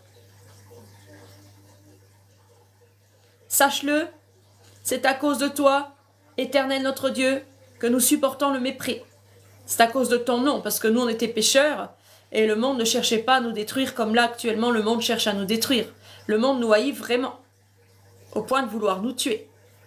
Sache-le, c'est à cause de toi, Éternel notre Dieu, que nous supportons le mépris. C'est à cause de ton nom, parce que nous on était pécheurs, et le monde ne cherchait pas à nous détruire comme là actuellement le monde cherche à nous détruire. Le monde nous haït vraiment, au point de vouloir nous tuer.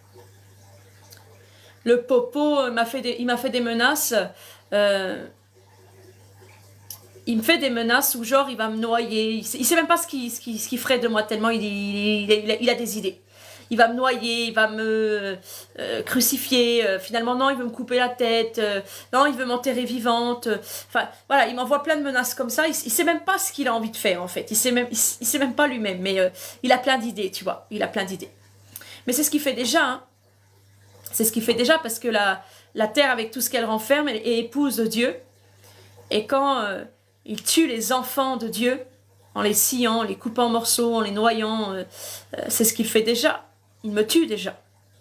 Le popo m'a fait des, il m'a fait des menaces, euh, il me fait des menaces où genre il va me noyer, il sait, il sait même pas ce qu'il ce qu'il, ce qu'il ferait de moi tellement il, il, il, a, il a des idées. Il va me noyer, il va me euh, crucifier, euh, finalement non, il veut me couper la tête, euh, non, il veut m'enterrer vivante. Euh, enfin, voilà, il m'envoie plein de menaces comme ça, il, il sait même pas ce qu'il a envie de faire en fait, il sait même, il, il sait même pas lui-même, mais euh, il a plein d'idées, tu vois, il a plein d'idées. Mais c'est ce qu'il fait déjà, hein. C'est ce qu'il fait déjà parce que la, la terre avec tout ce qu'elle renferme est épouse de Dieu. Et quand euh, il tue les enfants de Dieu, en les sciant, en les coupant en morceaux, en les noyant, euh, euh, c'est ce qu'il fait déjà. Il me tue déjà.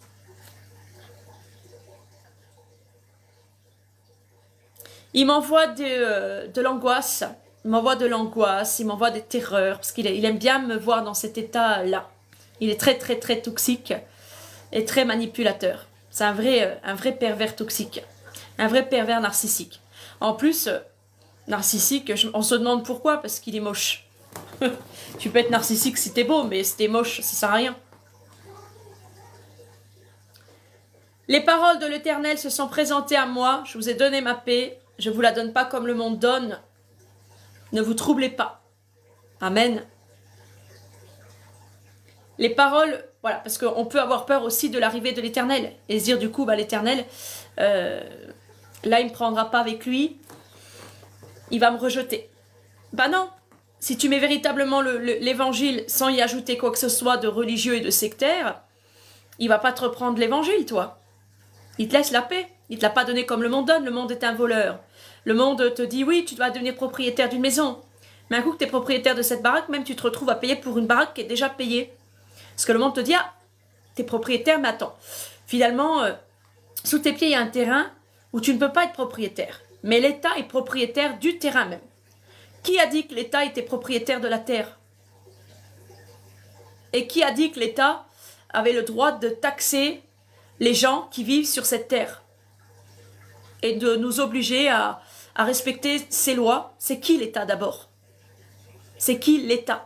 Il m'envoie de, euh, de l'angoisse, il m'envoie de l'angoisse, il m'envoie des terreurs, parce qu'il il aime bien me voir dans cet état-là. Il est très très très toxique et très manipulateur. C'est un vrai, un vrai pervers toxique, un vrai pervers narcissique. En plus, euh, narcissique, je, on se demande pourquoi, parce qu'il est moche. Tu peux être narcissique si t'es beau, mais si t'es moche, ça sert à rien. Les paroles de l'Éternel se sont présentées à moi, je vous ai donné ma paix, je ne vous la donne pas comme le monde donne. Ne vous troublez pas. Amen. Les paroles, voilà, parce qu'on peut avoir peur aussi de l'arrivée de l'Éternel, et se dire du coup, bah, l'Éternel, euh, là il ne me prendra pas avec lui, il va me rejeter. Bah non, si tu mets véritablement l'évangile sans y ajouter quoi que ce soit de religieux et de sectaire, il va pas te reprendre l'évangile, toi. Il te laisse la paix. Il ne te l'a pas donné comme le monde donne. Le monde est un voleur. Le monde te dit, oui, tu dois devenir propriétaire d'une maison. Mais un coup que tu es propriétaire de cette baraque, même tu te retrouves à payer pour une baraque qui est déjà payée. Parce que le monde te dit, ah, tu es propriétaire, mais attends. Finalement, euh, sous tes pieds, il y a un terrain où tu ne peux pas être propriétaire. Mais l'État est propriétaire du terrain même. Qui a dit que l'État était propriétaire de la terre? Et qui a dit que l'État avait le droit de taxer les gens qui vivent sur cette terre et de nous obliger à, à respecter ces lois? C'est qui l'État d'abord? C'est qui l'État?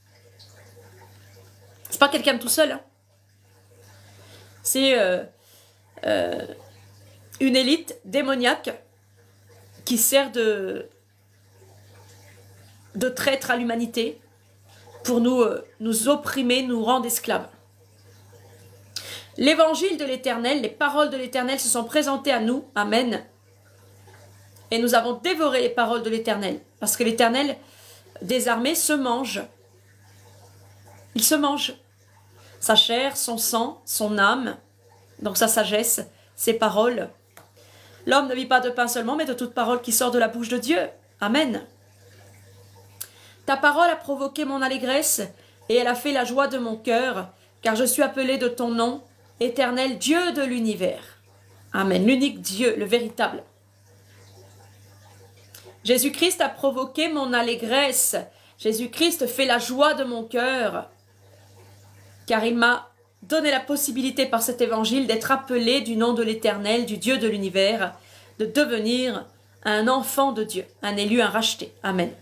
C'est pas quelqu'un tout seul. Hein. C'est euh, euh, une élite démoniaque qui sert de, de traître à l'humanité pour nous, euh, nous opprimer, nous rendre esclaves. L'évangile de l'Éternel, les paroles de l'Éternel se sont présentées à nous. Amen. Et nous avons dévoré les paroles de l'Éternel. Parce que l'Éternel des armées se mange. Il se mange. Sa chair, son sang, son âme, donc sa sagesse, ses paroles. L'homme ne vit pas de pain seulement, mais de toute parole qui sort de la bouche de Dieu. Amen. Ta parole a provoqué mon allégresse, et elle a fait la joie de mon cœur, car je suis appelé de ton nom, Éternel Dieu de l'univers. Amen. L'unique Dieu, le véritable. Jésus-Christ a provoqué mon allégresse. Jésus-Christ fait la joie de mon cœur, car il m'a donné la possibilité par cet évangile d'être appelé du nom de l'Éternel, du Dieu de l'univers, de devenir un enfant de Dieu, un élu, un racheté. Amen.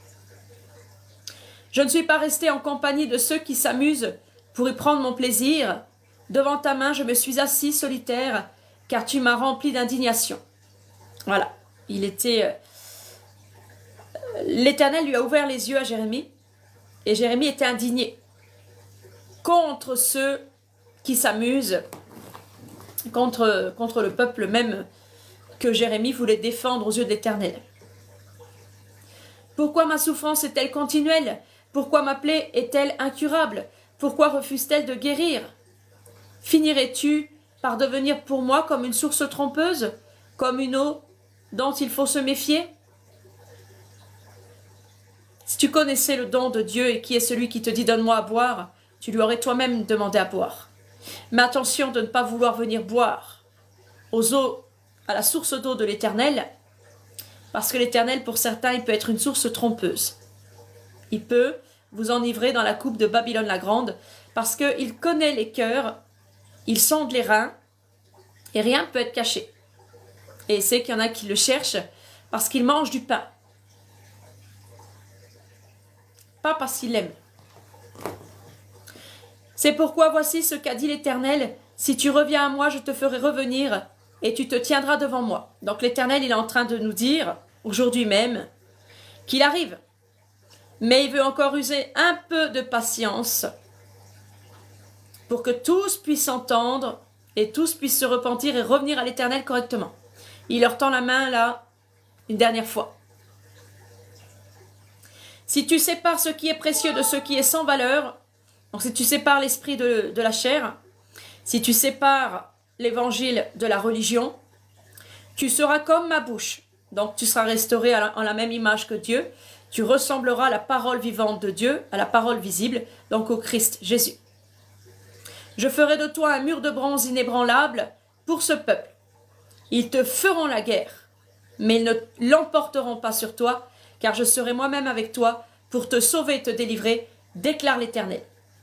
Je ne suis pas resté en compagnie de ceux qui s'amusent pour y prendre mon plaisir. Devant ta main, je me suis assis solitaire, car tu m'as rempli d'indignation. Voilà. Il était... L'Éternel lui a ouvert les yeux à Jérémie, et Jérémie était indigné contre ceux qui s'amusent, contre, contre le peuple même que Jérémie voulait défendre aux yeux de l'Éternel. Pourquoi ma souffrance est-elle continuelle? Pourquoi ma plaie est-elle incurable? Pourquoi refuse-t-elle de guérir? Finirais-tu par devenir pour moi comme une source trompeuse, comme une eau dont il faut se méfier? Si tu connaissais le don de Dieu et qui est celui qui te dit « donne-moi à boire », tu lui aurais toi-même demandé à boire. Mais attention de ne pas vouloir venir boire aux eaux, à la source d'eau de l'Éternel, parce que l'Éternel, pour certains, il peut être une source trompeuse. Il peut vous enivrer dans la coupe de Babylone la Grande, parce qu'il connaît les cœurs, il sonde les reins, et rien ne peut être caché. Et c'est qu'il y en a qui le cherchent, parce qu'ils mangent du pain. Pas parce qu'il l'aime. C'est pourquoi voici ce qu'a dit l'Éternel, si tu reviens à moi, je te ferai revenir et tu te tiendras devant moi. Donc l'Éternel, il est en train de nous dire, aujourd'hui même, qu'il arrive. Mais il veut encore user un peu de patience pour que tous puissent entendre et tous puissent se repentir et revenir à l'Éternel correctement. Il leur tend la main là, une dernière fois. Si tu sépares ce qui est précieux de ce qui est sans valeur, donc si tu sépares l'esprit de, de la chair, si tu sépares l'évangile de la religion, tu seras comme ma bouche. Donc tu seras restauré à la, en la même image que Dieu. Tu ressembleras à la parole vivante de Dieu, à la parole visible, donc au Christ Jésus. Je ferai de toi un mur de bronze inébranlable pour ce peuple. Ils te feront la guerre, mais ils ne l'emporteront pas sur toi, car je serai moi-même avec toi pour te sauver et te délivrer, déclare l'Éternel.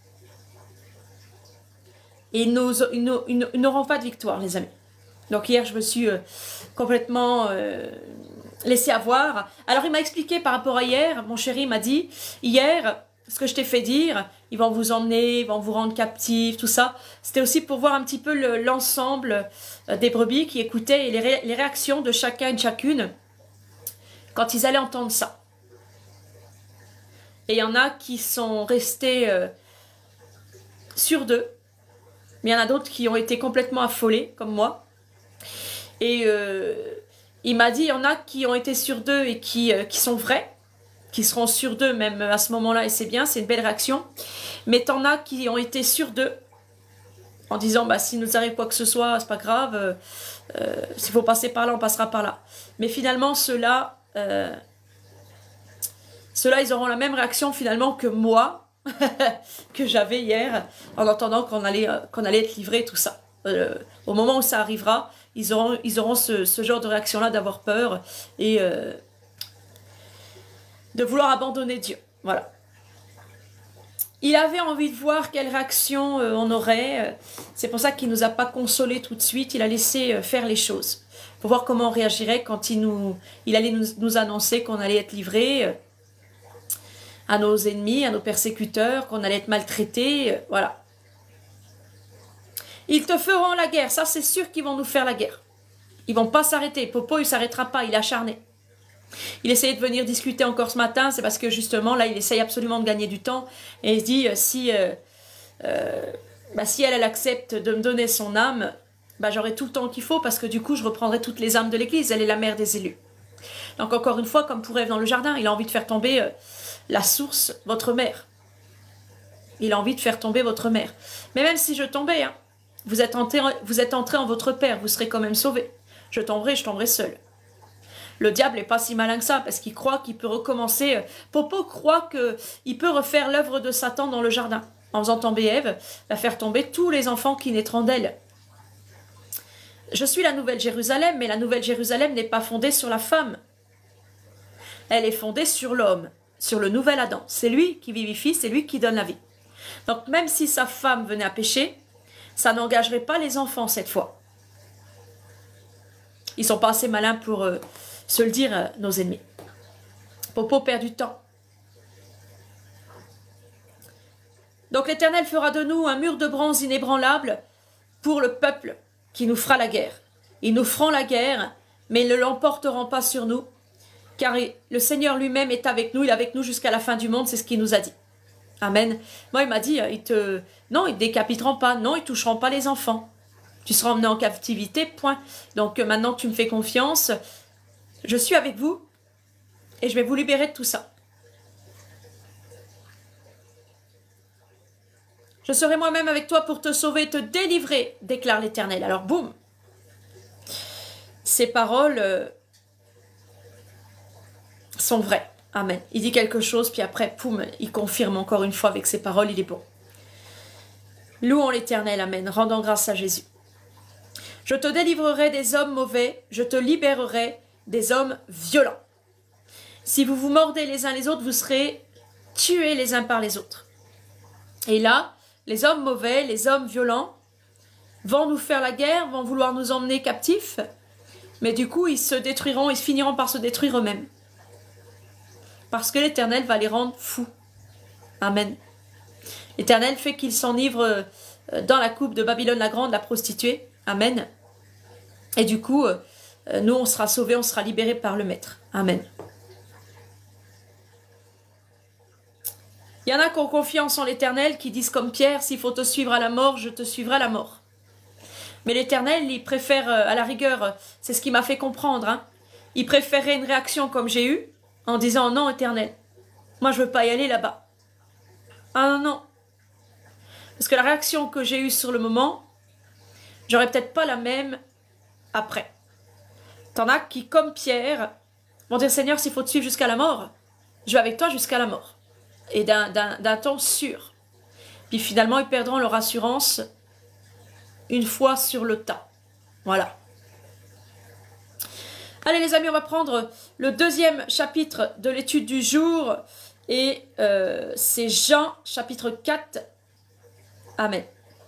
Et ils n'auront pas de victoire, les amis. Donc hier, je me suis euh, complètement euh, laissé avoir. Alors il m'a expliqué par rapport à hier, mon chéri m'a dit, hier, ce que je t'ai fait dire, ils vont vous emmener, ils vont vous rendre captifs, tout ça. C'était aussi pour voir un petit peu l'ensemble le, des brebis qui écoutaient et les, ré, les réactions de chacun et de chacune quand ils allaient entendre ça. Et il y en a qui sont restés euh, sûrs d'eux, mais il y en a d'autres qui ont été complètement affolés, comme moi. Et euh, il m'a dit, il y en a qui ont été sûrs d'eux et qui, euh, qui sont vrais, qui seront sûrs d'eux même à ce moment-là, et c'est bien, c'est une belle réaction. Mais t'en as qui ont été sûrs d'eux, en disant, bah, s'il nous arrive quoi que ce soit, c'est pas grave, euh, euh, s'il faut passer par là, on passera par là. Mais finalement, ceux-là, euh, ceux-là, ils auront la même réaction finalement que moi, que j'avais hier, en entendant qu'on allait, qu'on allait être livré, tout ça. Euh, au moment où ça arrivera, ils auront, ils auront ce, ce genre de réaction-là, d'avoir peur et euh, de vouloir abandonner Dieu. Voilà. Il avait envie de voir quelle réaction euh, on aurait. C'est pour ça qu'il ne nous a pas consolés tout de suite. Il a laissé euh, faire les choses. Pour voir comment on réagirait quand il, nous, il allait nous, nous annoncer qu'on allait être livré euh, à nos ennemis, à nos persécuteurs, qu'on allait être maltraités. Euh, voilà. Ils te feront la guerre. Ça, c'est sûr qu'ils vont nous faire la guerre. Ils vont pas s'arrêter. Popo, il s'arrêtera pas, il est acharné. Il essayait de venir discuter encore ce matin, c'est parce que justement, là, il essaye absolument de gagner du temps. Et il se dit, euh, si, euh, euh, bah, si elle, elle accepte de me donner son âme, bah, j'aurai tout le temps qu'il faut, parce que du coup, je reprendrai toutes les âmes de l'Église. Elle est la mère des élus. Donc encore une fois, comme pour Ève dans le jardin, il a envie de faire tomber euh, la source, votre mère. Il a envie de faire tomber votre mère. Mais même si je tombais, hein, vous êtes entré, vous êtes entré en votre père, vous serez quand même sauvé. Je tomberai, je tomberai seul. Le diable n'est pas si malin que ça, parce qu'il croit qu'il peut recommencer. Popo croit qu'il peut refaire l'œuvre de Satan dans le jardin. En faisant tomber Ève, va faire tomber tous les enfants qui naîtront d'elle. Je suis la Nouvelle Jérusalem, mais la Nouvelle Jérusalem n'est pas fondée sur la femme. Elle est fondée sur l'homme, sur le nouvel Adam. C'est lui qui vivifie, c'est lui qui donne la vie. Donc même si sa femme venait à pécher, ça n'engagerait pas les enfants cette fois. Ils sont pas assez malins pour euh, se le dire, euh, nos ennemis. Popo perd du temps. Donc l'Éternel fera de nous un mur de bronze inébranlable pour le peuple qui nous fera la guerre. Ils nous feront la guerre, mais ils ne l'emporteront pas sur nous, car le Seigneur lui-même est avec nous, il est avec nous jusqu'à la fin du monde, c'est ce qu'il nous a dit. Amen. Moi, il m'a dit, ils te... non, ils ne te décapiteront pas, non, ils ne toucheront pas les enfants. Tu seras emmené en captivité, point. Donc maintenant que tu me fais confiance, je suis avec vous et je vais vous libérer de tout ça. Je serai moi-même avec toi pour te sauver, te délivrer, déclare l'Éternel. Alors, boum. Ces paroles euh, sont vraies. Amen. Il dit quelque chose, puis après, poum, il confirme encore une fois avec ses paroles, il est bon. Louons l'Éternel, amen. Rendons grâce à Jésus. Je te délivrerai des hommes mauvais, je te libérerai des hommes violents. Si vous vous mordez les uns les autres, vous serez tués les uns par les autres. Et là, les hommes mauvais, les hommes violents, vont nous faire la guerre, vont vouloir nous emmener captifs, mais du coup, ils se détruiront, ils finiront par se détruire eux-mêmes. Parce que l'Éternel va les rendre fous. Amen. L'Éternel fait qu'ils s'enivrent dans la coupe de Babylone la grande, la prostituée. Amen. Et du coup, nous, on sera sauvés, on sera libérés par le Maître. Amen. Il y en a qui ont confiance en l'Éternel, qui disent comme Pierre, s'il faut te suivre à la mort, je te suivrai à la mort. Mais l'Éternel, il préfère, à la rigueur, c'est ce qui m'a fait comprendre, hein, il préférait une réaction comme j'ai eue, en disant non, Éternel, moi je veux pas y aller là-bas. Ah non, non. Parce que la réaction que j'ai eue sur le moment, j'aurais peut-être pas la même après. T'en as qui, comme Pierre, vont dire Seigneur, s'il faut te suivre jusqu'à la mort, je vais avec toi jusqu'à la mort. Et d'un, d'un, d'un ton sûr. Puis finalement, ils perdront leur assurance une fois sur le tas. Voilà. Allez les amis, on va prendre le deuxième chapitre de l'étude du jour. Et euh, c'est Jean, chapitre quatre. Amen.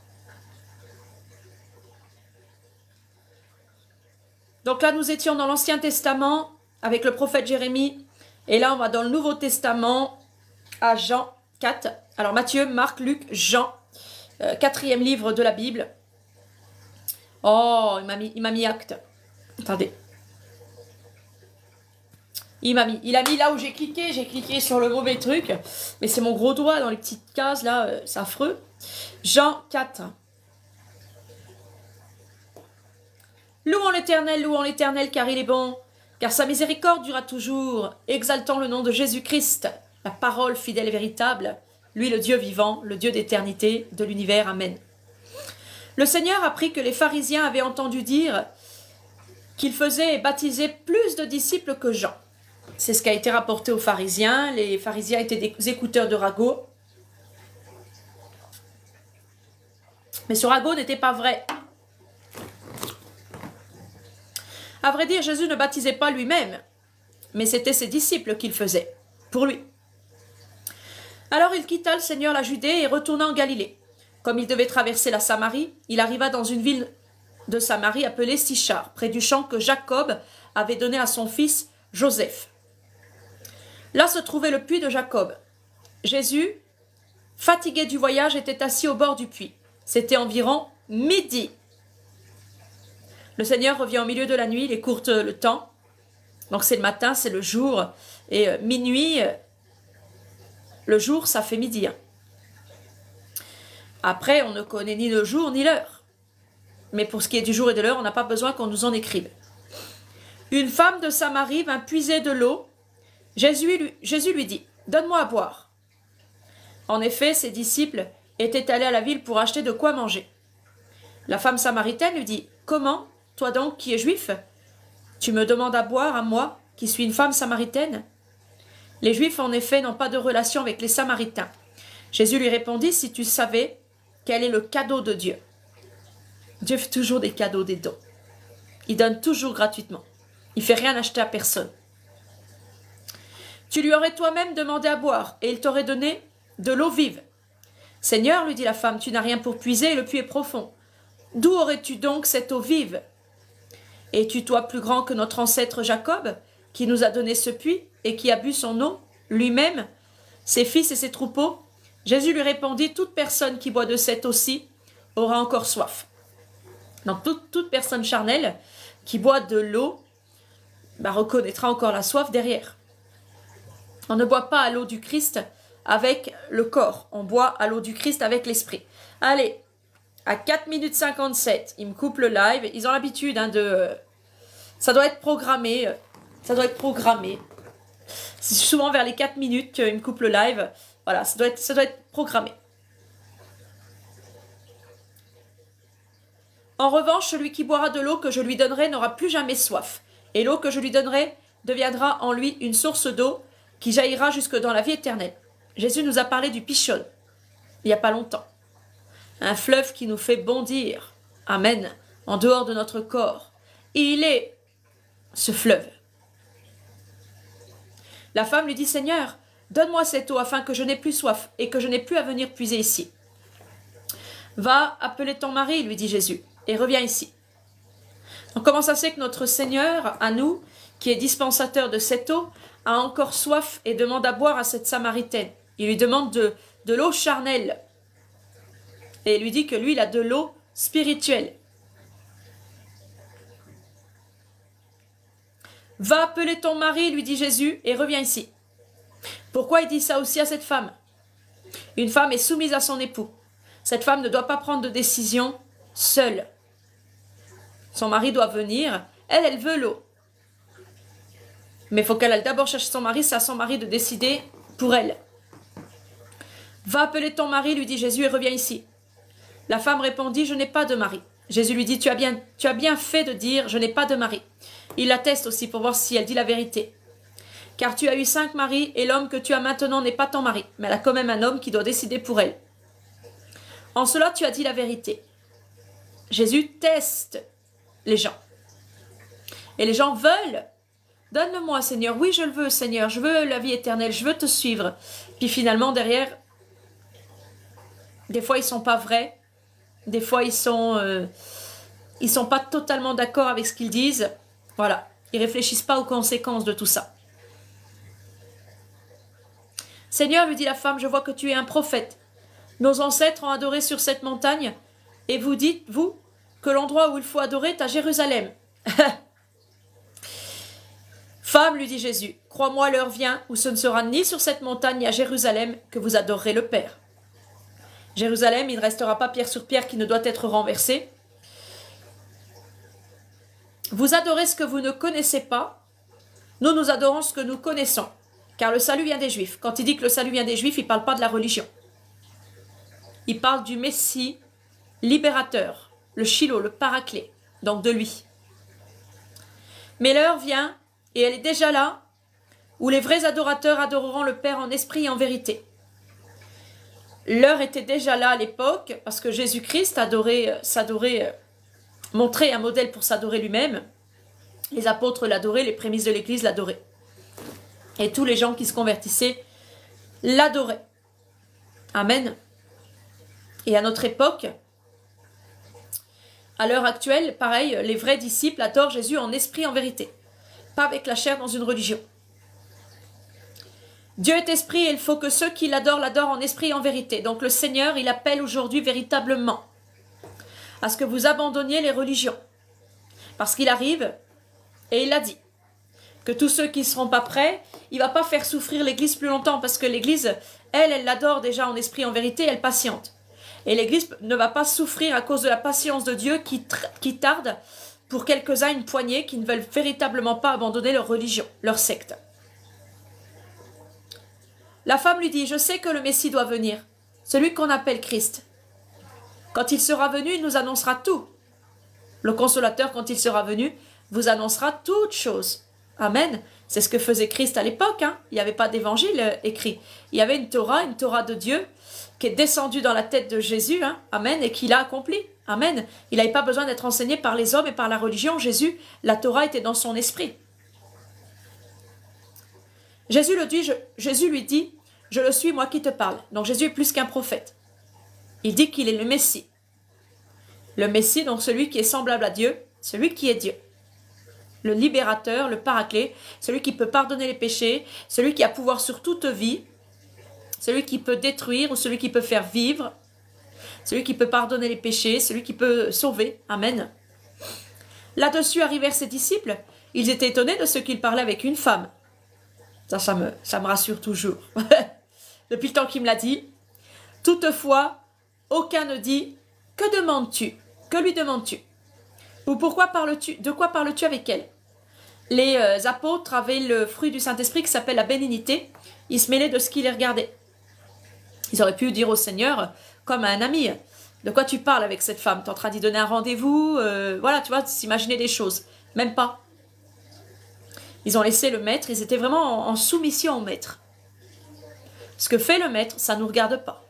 Donc là, nous étions dans l'Ancien Testament avec le prophète Jérémie. Et là, on va dans le Nouveau Testament à Jean quatre. Alors Matthieu, Marc, Luc, Jean, euh, quatrième livre de la Bible. Oh, il m'a mis, il m'a mis acte. Attendez. Il m'a mis, il a mis là où j'ai cliqué, j'ai cliqué sur le mauvais truc. Mais c'est mon gros doigt dans les petites cases là, euh, c'est affreux. Jean quatre. Louons l'Éternel, louons l'Éternel car il est bon, car sa miséricorde durera toujours. Exaltons le nom de Jésus-Christ, la parole fidèle et véritable, lui le Dieu vivant, le Dieu d'éternité, de l'univers. Amen. Le Seigneur apprit que les pharisiens avaient entendu dire qu'il faisait et baptisait plus de disciples que Jean. C'est ce qui a été rapporté aux pharisiens. Les pharisiens étaient des écouteurs de ragots. Mais ce ragot n'était pas vrai. À vrai dire, Jésus ne baptisait pas lui-même, mais c'était ses disciples qu'il faisait, pour lui. Alors il quitta le Seigneur la Judée et retourna en Galilée. Comme il devait traverser la Samarie, il arriva dans une ville de Samarie appelée Sichar, près du champ que Jacob avait donné à son fils Joseph. Là se trouvait le puits de Jacob. Jésus, fatigué du voyage, était assis au bord du puits. C'était environ midi. Le Seigneur revient au milieu de la nuit, il écourte le temps. Donc c'est le matin, c'est le jour. Et euh, minuit, euh, le jour, ça fait midi. Hein. Après, on ne connaît ni le jour ni l'heure. Mais pour ce qui est du jour et de l'heure, on n'a pas besoin qu'on nous en écrive. Une femme de Samarie vint puiser de l'eau. Jésus lui, Jésus lui dit, « Donne-moi à boire. » En effet, ses disciples étaient allés à la ville pour acheter de quoi manger. La femme samaritaine lui dit, « Comment, toi donc qui es juif, tu me demandes à boire à moi, qui suis une femme samaritaine ?» Les Juifs, en effet, n'ont pas de relation avec les Samaritains. Jésus lui répondit, « Si tu savais quel est le cadeau de Dieu. » Dieu fait toujours des cadeaux, des dons. Il donne toujours gratuitement. Il ne fait rien acheter à personne. Tu lui aurais toi-même demandé à boire, et il t'aurait donné de l'eau vive. Seigneur, lui dit la femme, tu n'as rien pour puiser, et le puits est profond. D'où aurais-tu donc cette eau vive? Es-tu toi plus grand que notre ancêtre Jacob, qui nous a donné ce puits, et qui a bu son eau, lui-même, ses fils et ses troupeaux? Jésus lui répondit, toute personne qui boit de cette eau-ci aura encore soif. Donc toute, toute personne charnelle qui boit de l'eau bah, reconnaîtra encore la soif derrière. On ne boit pas à l'eau du Christ avec le corps, on boit à l'eau du Christ avec l'esprit. Allez, à quatre minutes cinquante-sept, ils me coupent le live, ils ont l'habitude hein, de... Ça doit être programmé, ça doit être programmé. C'est souvent vers les quatre minutes qu'ils me coupent le live. Voilà, ça doit être, ça doit être programmé. En revanche, celui qui boira de l'eau que je lui donnerai n'aura plus jamais soif. Et l'eau que je lui donnerai deviendra en lui une source d'eau qui jaillira jusque dans la vie éternelle. Jésus nous a parlé du Pishon, il n'y a pas longtemps. Un fleuve qui nous fait bondir, amen, en dehors de notre corps. Et il est ce fleuve. La femme lui dit, Seigneur, donne-moi cette eau afin que je n'ai plus soif et que je n'ai plus à venir puiser ici. Va appeler ton mari, lui dit Jésus, et reviens ici. Donc comment ça se fait que notre Seigneur, à nous, qui est dispensateur de cette eau, a encore soif et demande à boire à cette Samaritaine? Il lui demande de, de l'eau charnelle. Et il lui dit que lui, il a de l'eau spirituelle. Va appeler ton mari, lui dit Jésus, et reviens ici. Pourquoi il dit ça aussi à cette femme? Une femme est soumise à son époux. Cette femme ne doit pas prendre de décision seule. Son mari doit venir. Elle, elle veut l'eau. Mais il faut qu'elle aille d'abord chercher son mari. C'est à son mari de décider pour elle. Va appeler ton mari, lui dit Jésus, et reviens ici. La femme répondit, je n'ai pas de mari. Jésus lui dit, tu as bien, tu as bien fait de dire, je n'ai pas de mari. Il l'atteste aussi pour voir si elle dit la vérité. Car tu as eu cinq maris, et l'homme que tu as maintenant n'est pas ton mari. Mais elle a quand même un homme qui doit décider pour elle. En cela, tu as dit la vérité. Jésus teste les gens. Et les gens veulent. Donne-le-moi, Seigneur. Oui, je le veux, Seigneur. Je veux la vie éternelle. Je veux te suivre. Puis finalement, derrière, des fois, ils ne sont pas vrais. Des fois, ils sont, euh, ils sont pas totalement d'accord avec ce qu'ils disent. Voilà. Ils ne réfléchissent pas aux conséquences de tout ça. Seigneur, lui dit la femme, je vois que tu es un prophète. Nos ancêtres ont adoré sur cette montagne, et vous dites, vous, que l'endroit où il faut adorer est à Jérusalem. Femme, lui dit Jésus, crois-moi, l'heure vient où ce ne sera ni sur cette montagne ni à Jérusalem que vous adorerez le Père. Jérusalem, il ne restera pas pierre sur pierre qui ne doit être renversée. Vous adorez ce que vous ne connaissez pas. Nous, nous adorons ce que nous connaissons. Car le salut vient des Juifs. Quand il dit que le salut vient des Juifs, il ne parle pas de la religion. Il parle du Messie libérateur, le Shiloh, le Paraclet, donc de lui. Mais l'heure vient, et elle est déjà là, où les vrais adorateurs adoreront le Père en esprit et en vérité. L'heure était déjà là à l'époque, parce que Jésus-Christ adorait, s'adorait, montrait un modèle pour s'adorer lui-même. Les apôtres l'adoraient, les prémices de l'Église l'adoraient. Et tous les gens qui se convertissaient l'adoraient. Amen. Et à notre époque, à l'heure actuelle, pareil, les vrais disciples adorent Jésus en esprit et en vérité. Pas avec la chair dans une religion. Dieu est esprit et il faut que ceux qui l'adorent, l'adorent en esprit et en vérité. Donc le Seigneur, il appelle aujourd'hui véritablement à ce que vous abandonniez les religions. Parce qu'il arrive, et il l'a dit, que tous ceux qui ne seront pas prêts, il ne va pas faire souffrir l'Église plus longtemps, parce que l'Église, elle, elle l'adore déjà en esprit, en vérité, elle patiente. Et l'Église ne va pas souffrir à cause de la patience de Dieu qui, qui tarde pour quelques-uns, une poignée, qui ne veulent véritablement pas abandonner leur religion, leur secte. La femme lui dit, je sais que le Messie doit venir, celui qu'on appelle Christ. Quand il sera venu, il nous annoncera tout. Le consolateur, quand il sera venu, vous annoncera toutes choses. Amen. C'est ce que faisait Christ à l'époque. Hein. Il n'y avait pas d'évangile écrit. Il y avait une Torah, une Torah de Dieu, qui est descendue dans la tête de Jésus. Hein. Amen. Et qu'il a accompli. Amen. Il n'avait pas besoin d'être enseigné par les hommes et par la religion. Jésus, la Torah était dans son esprit. Jésus, le dit, je, Jésus lui dit, je le suis, moi qui te parle. Donc Jésus est plus qu'un prophète. Il dit qu'il est le Messie. Le Messie, donc celui qui est semblable à Dieu, celui qui est Dieu. Le libérateur, le paraclet, celui qui peut pardonner les péchés, celui qui a pouvoir sur toute vie, celui qui peut détruire ou celui qui peut faire vivre, celui qui peut pardonner les péchés, celui qui peut sauver. Amen. Là-dessus arrivèrent ses disciples. Ils étaient étonnés de ce qu'il parlait avec une femme. Ça, ça me, ça me rassure toujours. Depuis le temps qu'il me l'a dit. Toutefois, aucun ne dit, que demandes-tu? Que lui demandes-tu? Ou pourquoi parles-tu? De quoi parles-tu avec elle? Les euh, apôtres avaient le fruit du Saint-Esprit qui s'appelle la bénignité. Ils se mêlaient de ce qui les regardait. Ils auraient pu dire au Seigneur, comme à un ami, de quoi tu parles avec cette femme? Tu es en train d'y donner un rendez-vous? euh, Voilà, tu vois, s'imaginer des choses. Même pas. Ils ont laissé le maître, ils étaient vraiment en, en soumission au maître. Ce que fait le maître, ça ne nous regarde pas.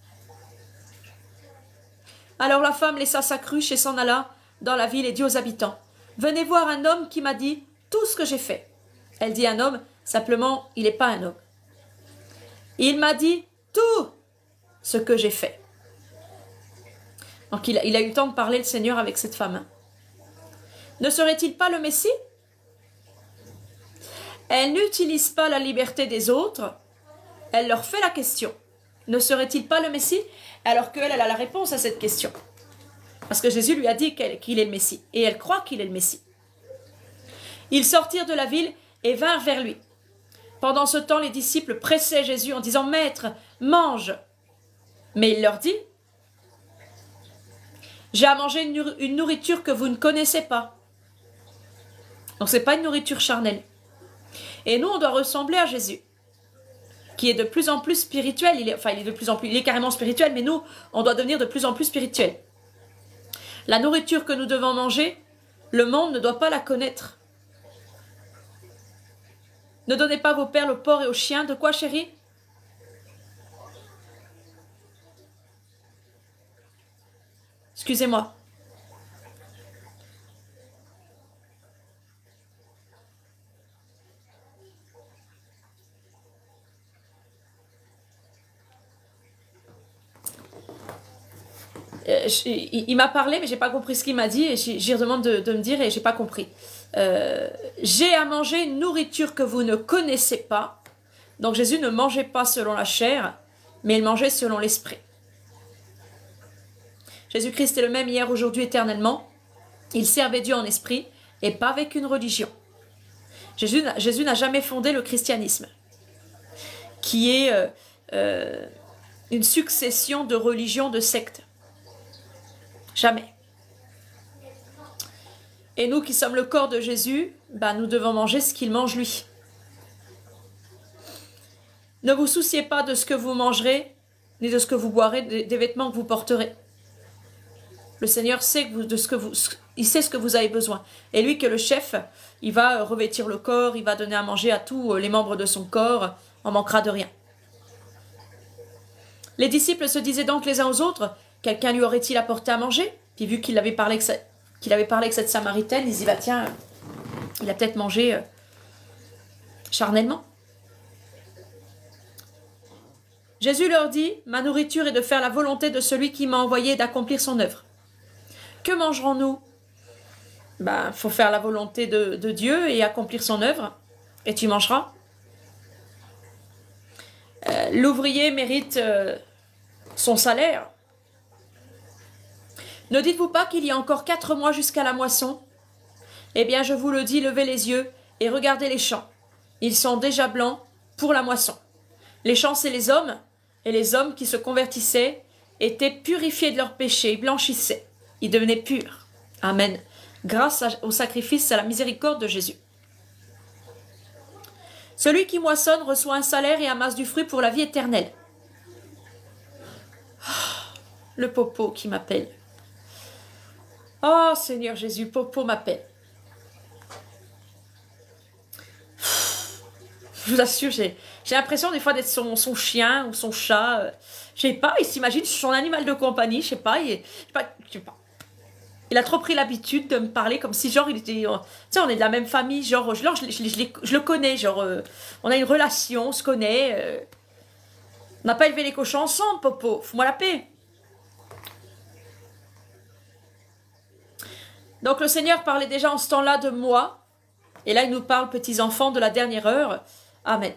Alors la femme laissa sa cruche et s'en alla dans la ville et dit aux habitants, « Venez voir un homme qui m'a dit tout ce que j'ai fait. » Elle dit un homme, simplement, il n'est pas un homme. « Il m'a dit tout ce que j'ai fait. » Donc il a, il a eu le temps de parler le Seigneur avec cette femme. Ne serait-il pas le Messie? Elle n'utilise pas la liberté des autres, elle leur fait la question. Ne serait-il pas le Messie? Alors qu'elle, elle a la réponse à cette question. Parce que Jésus lui a dit qu'il est le Messie. Et elle croit qu'il est le Messie. Ils sortirent de la ville et vinrent vers lui. Pendant ce temps, les disciples pressaient Jésus en disant, « Maître, mange !» Mais il leur dit, « J'ai à manger une nourriture que vous ne connaissez pas. » Donc ce n'est pas une nourriture charnelle. Et nous, on doit ressembler à Jésus, qui est de plus en plus spirituel. Il est, enfin, il est de plus en plus, il est carrément spirituel, mais nous, on doit devenir de plus en plus spirituel. La nourriture que nous devons manger, le monde ne doit pas la connaître. Ne donnez pas vos perles aux porcs et aux chiens. De quoi, chérie? Excusez-moi. Euh, il il m'a parlé, mais j'ai pas compris ce qu'il m'a dit, et j'y redemande de, de me dire, et j'ai pas compris. Euh, j'ai à manger une nourriture que vous ne connaissez pas. Donc Jésus ne mangeait pas selon la chair, mais il mangeait selon l'esprit. Jésus-Christ est le même hier, aujourd'hui, éternellement. Il servait Dieu en esprit, et pas avec une religion. Jésus, Jésus n'a jamais fondé le christianisme, qui est euh, euh, une succession de religions, de sectes. Jamais. Et nous qui sommes le corps de Jésus, ben nous devons manger ce qu'il mange lui. Ne vous souciez pas de ce que vous mangerez, ni de ce que vous boirez, des vêtements que vous porterez. Le Seigneur sait que vous, de ce que vous, il sait ce que vous avez besoin. Et lui, que le chef, il va revêtir le corps, il va donner à manger à tous les membres de son corps, on manquera de rien. Les disciples se disaient donc les uns aux autres, quelqu'un lui aurait-il apporté à manger? Puis vu qu'il avait parlé que qu'il avait parlé avec cette Samaritaine, il dit, bah tiens, il a peut-être mangé euh, charnellement. Jésus leur dit, ma nourriture est de faire la volonté de celui qui m'a envoyé et d'accomplir son œuvre. Que mangerons-nous? Ben, faut faire la volonté de, de Dieu et accomplir son œuvre, et tu mangeras. Euh, L'ouvrier mérite euh, son salaire. Ne dites-vous pas qu'il y a encore quatre mois jusqu'à la moisson? Eh bien, je vous le dis, levez les yeux et regardez les champs. Ils sont déjà blancs pour la moisson. Les champs, c'est les hommes, et les hommes qui se convertissaient étaient purifiés de leurs péchés, blanchissaient, ils devenaient purs. Amen. Grâce au sacrifice, à la miséricorde de Jésus. Celui qui moissonne reçoit un salaire et amasse du fruit pour la vie éternelle. Oh, le popo qui m'appelle. Oh Seigneur Jésus, popo m'appelle. Je vous assure, j'ai l'impression des fois d'être son, son chien ou son chat. Euh, je sais pas, il s'imagine son animal de compagnie, je sais pas, il, je sais pas, je sais pas. Il a trop pris l'habitude de me parler comme si genre il était... Euh, tu sais, on est de la même famille, genre je, je, je, je, je le connais, genre euh, on a une relation, on se connaît. Euh, on n'a pas élevé les cochons ensemble, popo, fous-moi la paix. Donc le Seigneur parlait déjà en ce temps-là de moi. Et là il nous parle, petits enfants, de la dernière heure. Amen.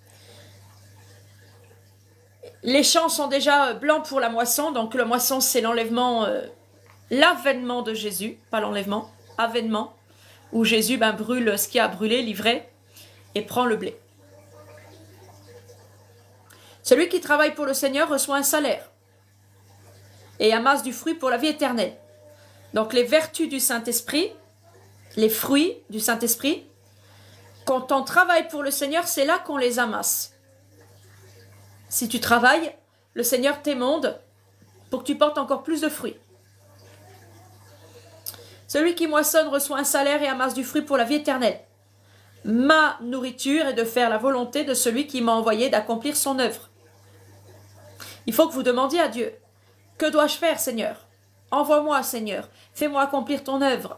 Les champs sont déjà blancs pour la moisson. Donc la moisson, c'est l'enlèvement, euh, l'avènement de Jésus. Pas l'enlèvement, avènement. Où Jésus ben, brûle ce qui a brûlé, livrait, et prend le blé. Celui qui travaille pour le Seigneur reçoit un salaire. Et amasse du fruit pour la vie éternelle. Donc les vertus du Saint-Esprit, les fruits du Saint-Esprit, quand on travaille pour le Seigneur, c'est là qu'on les amasse. Si tu travailles, le Seigneur t'émonde pour que tu portes encore plus de fruits. Celui qui moissonne reçoit un salaire et amasse du fruit pour la vie éternelle. Ma nourriture est de faire la volonté de celui qui m'a envoyé d'accomplir son œuvre. Il faut que vous demandiez à Dieu, que dois-je faire, Seigneur? Envoie-moi, Seigneur, fais-moi accomplir ton œuvre.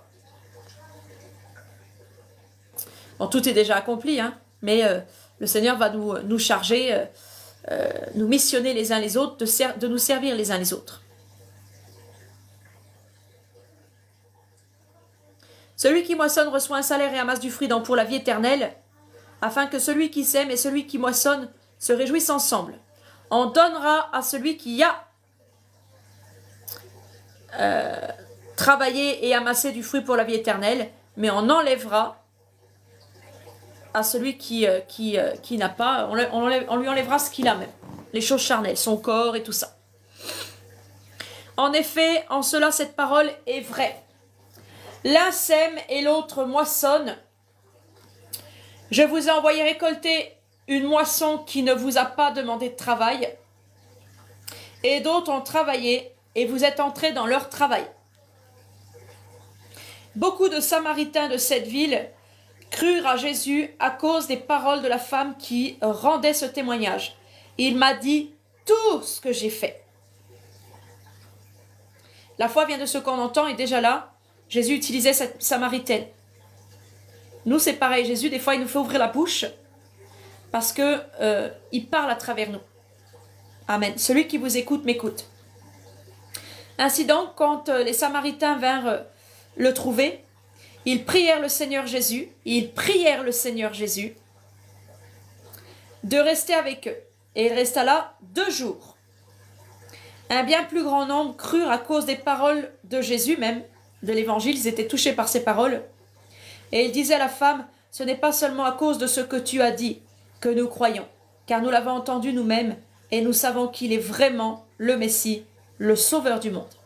Bon, tout est déjà accompli, hein, mais euh, le Seigneur va nous, nous charger, euh, euh, nous missionner les uns les autres, de, de nous servir les uns les autres. Celui qui moissonne reçoit un salaire et amasse du fruit dans pour la vie éternelle, afin que celui qui sème et celui qui moissonne se réjouissent ensemble. On donnera à celui qui a euh, travaillé et amassé du fruit pour la vie éternelle, mais on enlèvera à celui qui, euh, qui, euh, qui n'a pas, on, on, enlève, on lui enlèvera ce qu'il a même, les choses charnelles, son corps et tout ça. En effet, en cela, cette parole est vraie. L'un sème et l'autre moissonne. Je vous ai envoyé récolter une moisson qui ne vous a pas demandé de travail, et d'autres ont travaillé, et vous êtes entrés dans leur travail. Beaucoup de Samaritains de cette ville crurent à Jésus à cause des paroles de la femme qui rendait ce témoignage. Il m'a dit tout ce que j'ai fait. La foi vient de ce qu'on entend, et déjà là, Jésus utilisait cette Samaritaine. Nous, c'est pareil. Jésus, des fois, il nous fait ouvrir la bouche parce que euh, il parle à travers nous. Amen. Celui qui vous écoute, m'écoute. Ainsi donc, quand euh, les Samaritains vinrent euh, le trouver, ils prièrent le Seigneur Jésus, ils prièrent le Seigneur Jésus de rester avec eux. Et il resta là deux jours. Un bien plus grand nombre crurent à cause des paroles de Jésus même, de l'évangile, ils étaient touchés par ces paroles. Et il disait à la femme, ce n'est pas seulement à cause de ce que tu as dit que nous croyons, car nous l'avons entendu nous-mêmes et nous savons qu'il est vraiment le Messie, le Sauveur du monde.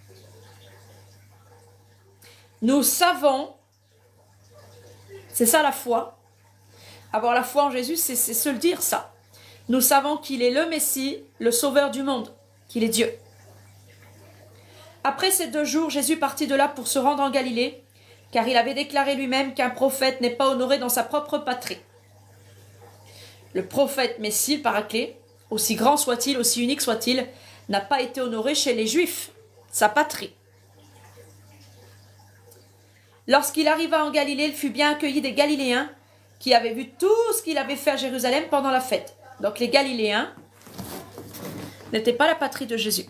Nous savons, c'est ça la foi, avoir la foi en Jésus, c'est se le dire ça. Nous savons qu'il est le Messie, le Sauveur du monde, qu'il est Dieu. Après ces deux jours, Jésus partit de là pour se rendre en Galilée, car il avait déclaré lui-même qu'un prophète n'est pas honoré dans sa propre patrie. Le prophète Messie, le Paraclet, aussi grand soit-il, aussi unique soit-il, n'a pas été honoré chez les Juifs, sa patrie. Lorsqu'il arriva en Galilée, il fut bien accueilli des Galiléens qui avaient vu tout ce qu'il avait fait à Jérusalem pendant la fête. Donc les Galiléens n'étaient pas la patrie de Jésus.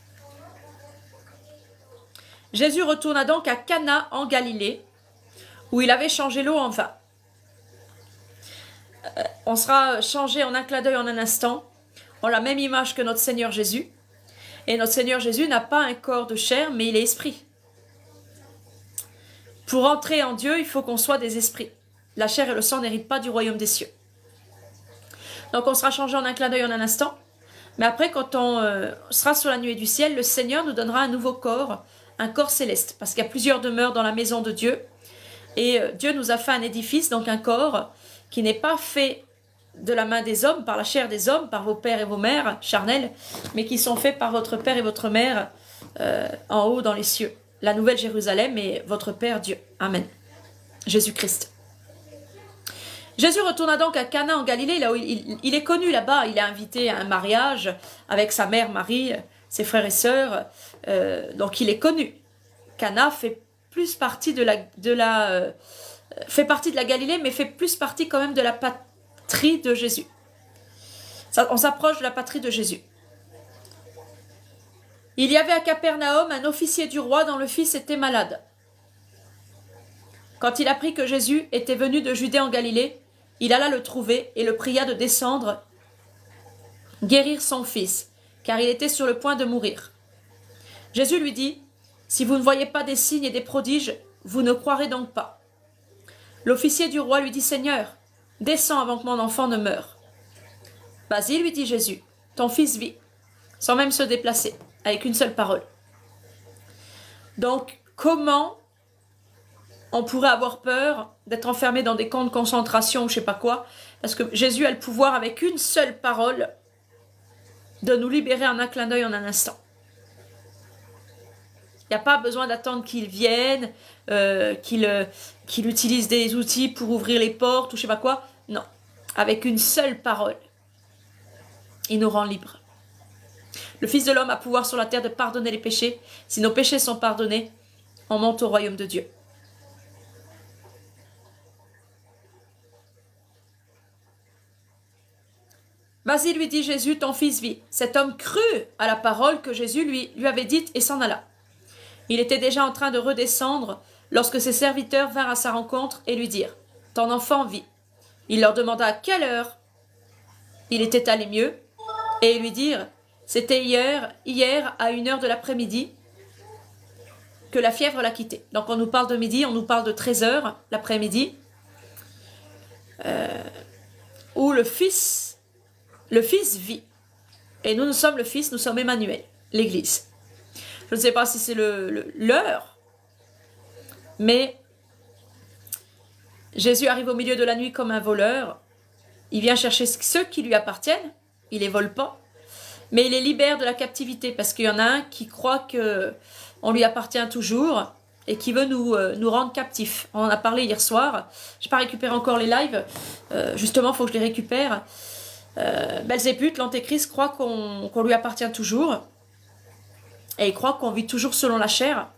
Jésus retourna donc à Cana en Galilée, où il avait changé l'eau en vin. Euh, on sera changé en un clin d'œil en un instant, en la même image que notre Seigneur Jésus. Et notre Seigneur Jésus n'a pas un corps de chair, mais il est esprit. Pour entrer en Dieu, il faut qu'on soit des esprits. La chair et le sang n'héritent pas du royaume des cieux. Donc on sera changé en un clin d'œil en un instant. Mais après, quand on euh, sera sur la nuée du ciel, le Seigneur nous donnera un nouveau corps, un corps céleste. Parce qu'il y a plusieurs demeures dans la maison de Dieu. Et euh, Dieu nous a fait un édifice, donc un corps, qui n'est pas fait de la main des hommes, par la chair des hommes, par vos pères et vos mères charnels, mais qui sont faits par votre père et votre mère euh, en haut dans les cieux. La nouvelle Jérusalem et votre Père Dieu. Amen. Jésus-Christ. Jésus retourna donc à Cana en Galilée, là où il, il, il est connu là-bas. Il est invité à un mariage avec sa mère Marie, ses frères et sœurs. Euh, donc il est connu. Cana fait plus partie de la, de la euh, fait partie de la Galilée, mais fait plus partie quand même de la patrie de Jésus. Ça, on s'approche de la patrie de Jésus. Il y avait à Capernaum un officier du roi dont le fils était malade. Quand il apprit que Jésus était venu de Judée en Galilée, il alla le trouver et le pria de descendre guérir son fils, car il était sur le point de mourir. Jésus lui dit, « Si vous ne voyez pas des signes et des prodiges, vous ne croirez donc pas. » L'officier du roi lui dit, « Seigneur, descends avant que mon enfant ne meure. » « Vas-y, lui dit Jésus, ton fils vit, sans même se déplacer, avec une seule parole. » Donc, comment on pourrait avoir peur d'être enfermé dans des camps de concentration ou je sais pas quoi, parce que Jésus a le pouvoir avec une seule parole de nous libérer en un clin d'œil en un instant. Il n'y a pas besoin d'attendre qu'il vienne, euh, qu'il euh, qu'il utilise des outils pour ouvrir les portes ou je sais pas quoi. Non, avec une seule parole, il nous rend libres. Le Fils de l'homme a pouvoir sur la terre de pardonner les péchés. Si nos péchés sont pardonnés, on monte au royaume de Dieu. Vas-y, lui dit Jésus, ton fils vit. Cet homme crut à la parole que Jésus lui, lui avait dite et s'en alla. Il était déjà en train de redescendre lorsque ses serviteurs vinrent à sa rencontre et lui dirent, « Ton enfant vit. » Il leur demanda à quelle heure il était allé mieux et ils lui dirent, « C'était hier, hier à une heure de l'après-midi que la fièvre l'a quitté. » Donc on nous parle de midi, on nous parle de treize heures l'après-midi, euh, où le fils, le fils vit. Et nous, nous sommes le fils, nous sommes Emmanuel, l'Église. Je ne sais pas si c'est le, le, l'heure, mais Jésus arrive au milieu de la nuit comme un voleur. Il vient chercher ceux qui lui appartiennent, il les vole pas, mais il les libère de la captivité parce qu'il y en a un qui croit que on lui appartient toujours et qui veut nous, euh, nous rendre captifs. On en a parlé hier soir, je n'ai pas récupéré encore les lives, euh, justement il faut que je les récupère. Euh, Belzébuth, l'antéchrist, croit qu'on qu'on lui appartient toujours. Et il croit qu'on vit toujours selon la chair.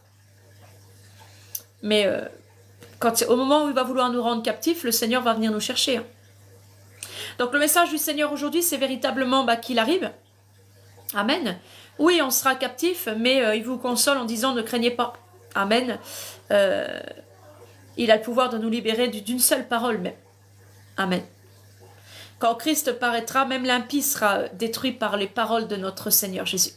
Mais euh, quand, au moment où il va vouloir nous rendre captifs, le Seigneur va venir nous chercher. Hein. Donc le message du Seigneur aujourd'hui, c'est véritablement bah, qu'il arrive. Amen. Oui, on sera captif, mais euh, il vous console en disant ne craignez pas. Amen. Euh, il a le pouvoir de nous libérer d'une seule parole même. Amen. Quand Christ paraîtra, même l'impie sera détruit par les paroles de notre Seigneur Jésus.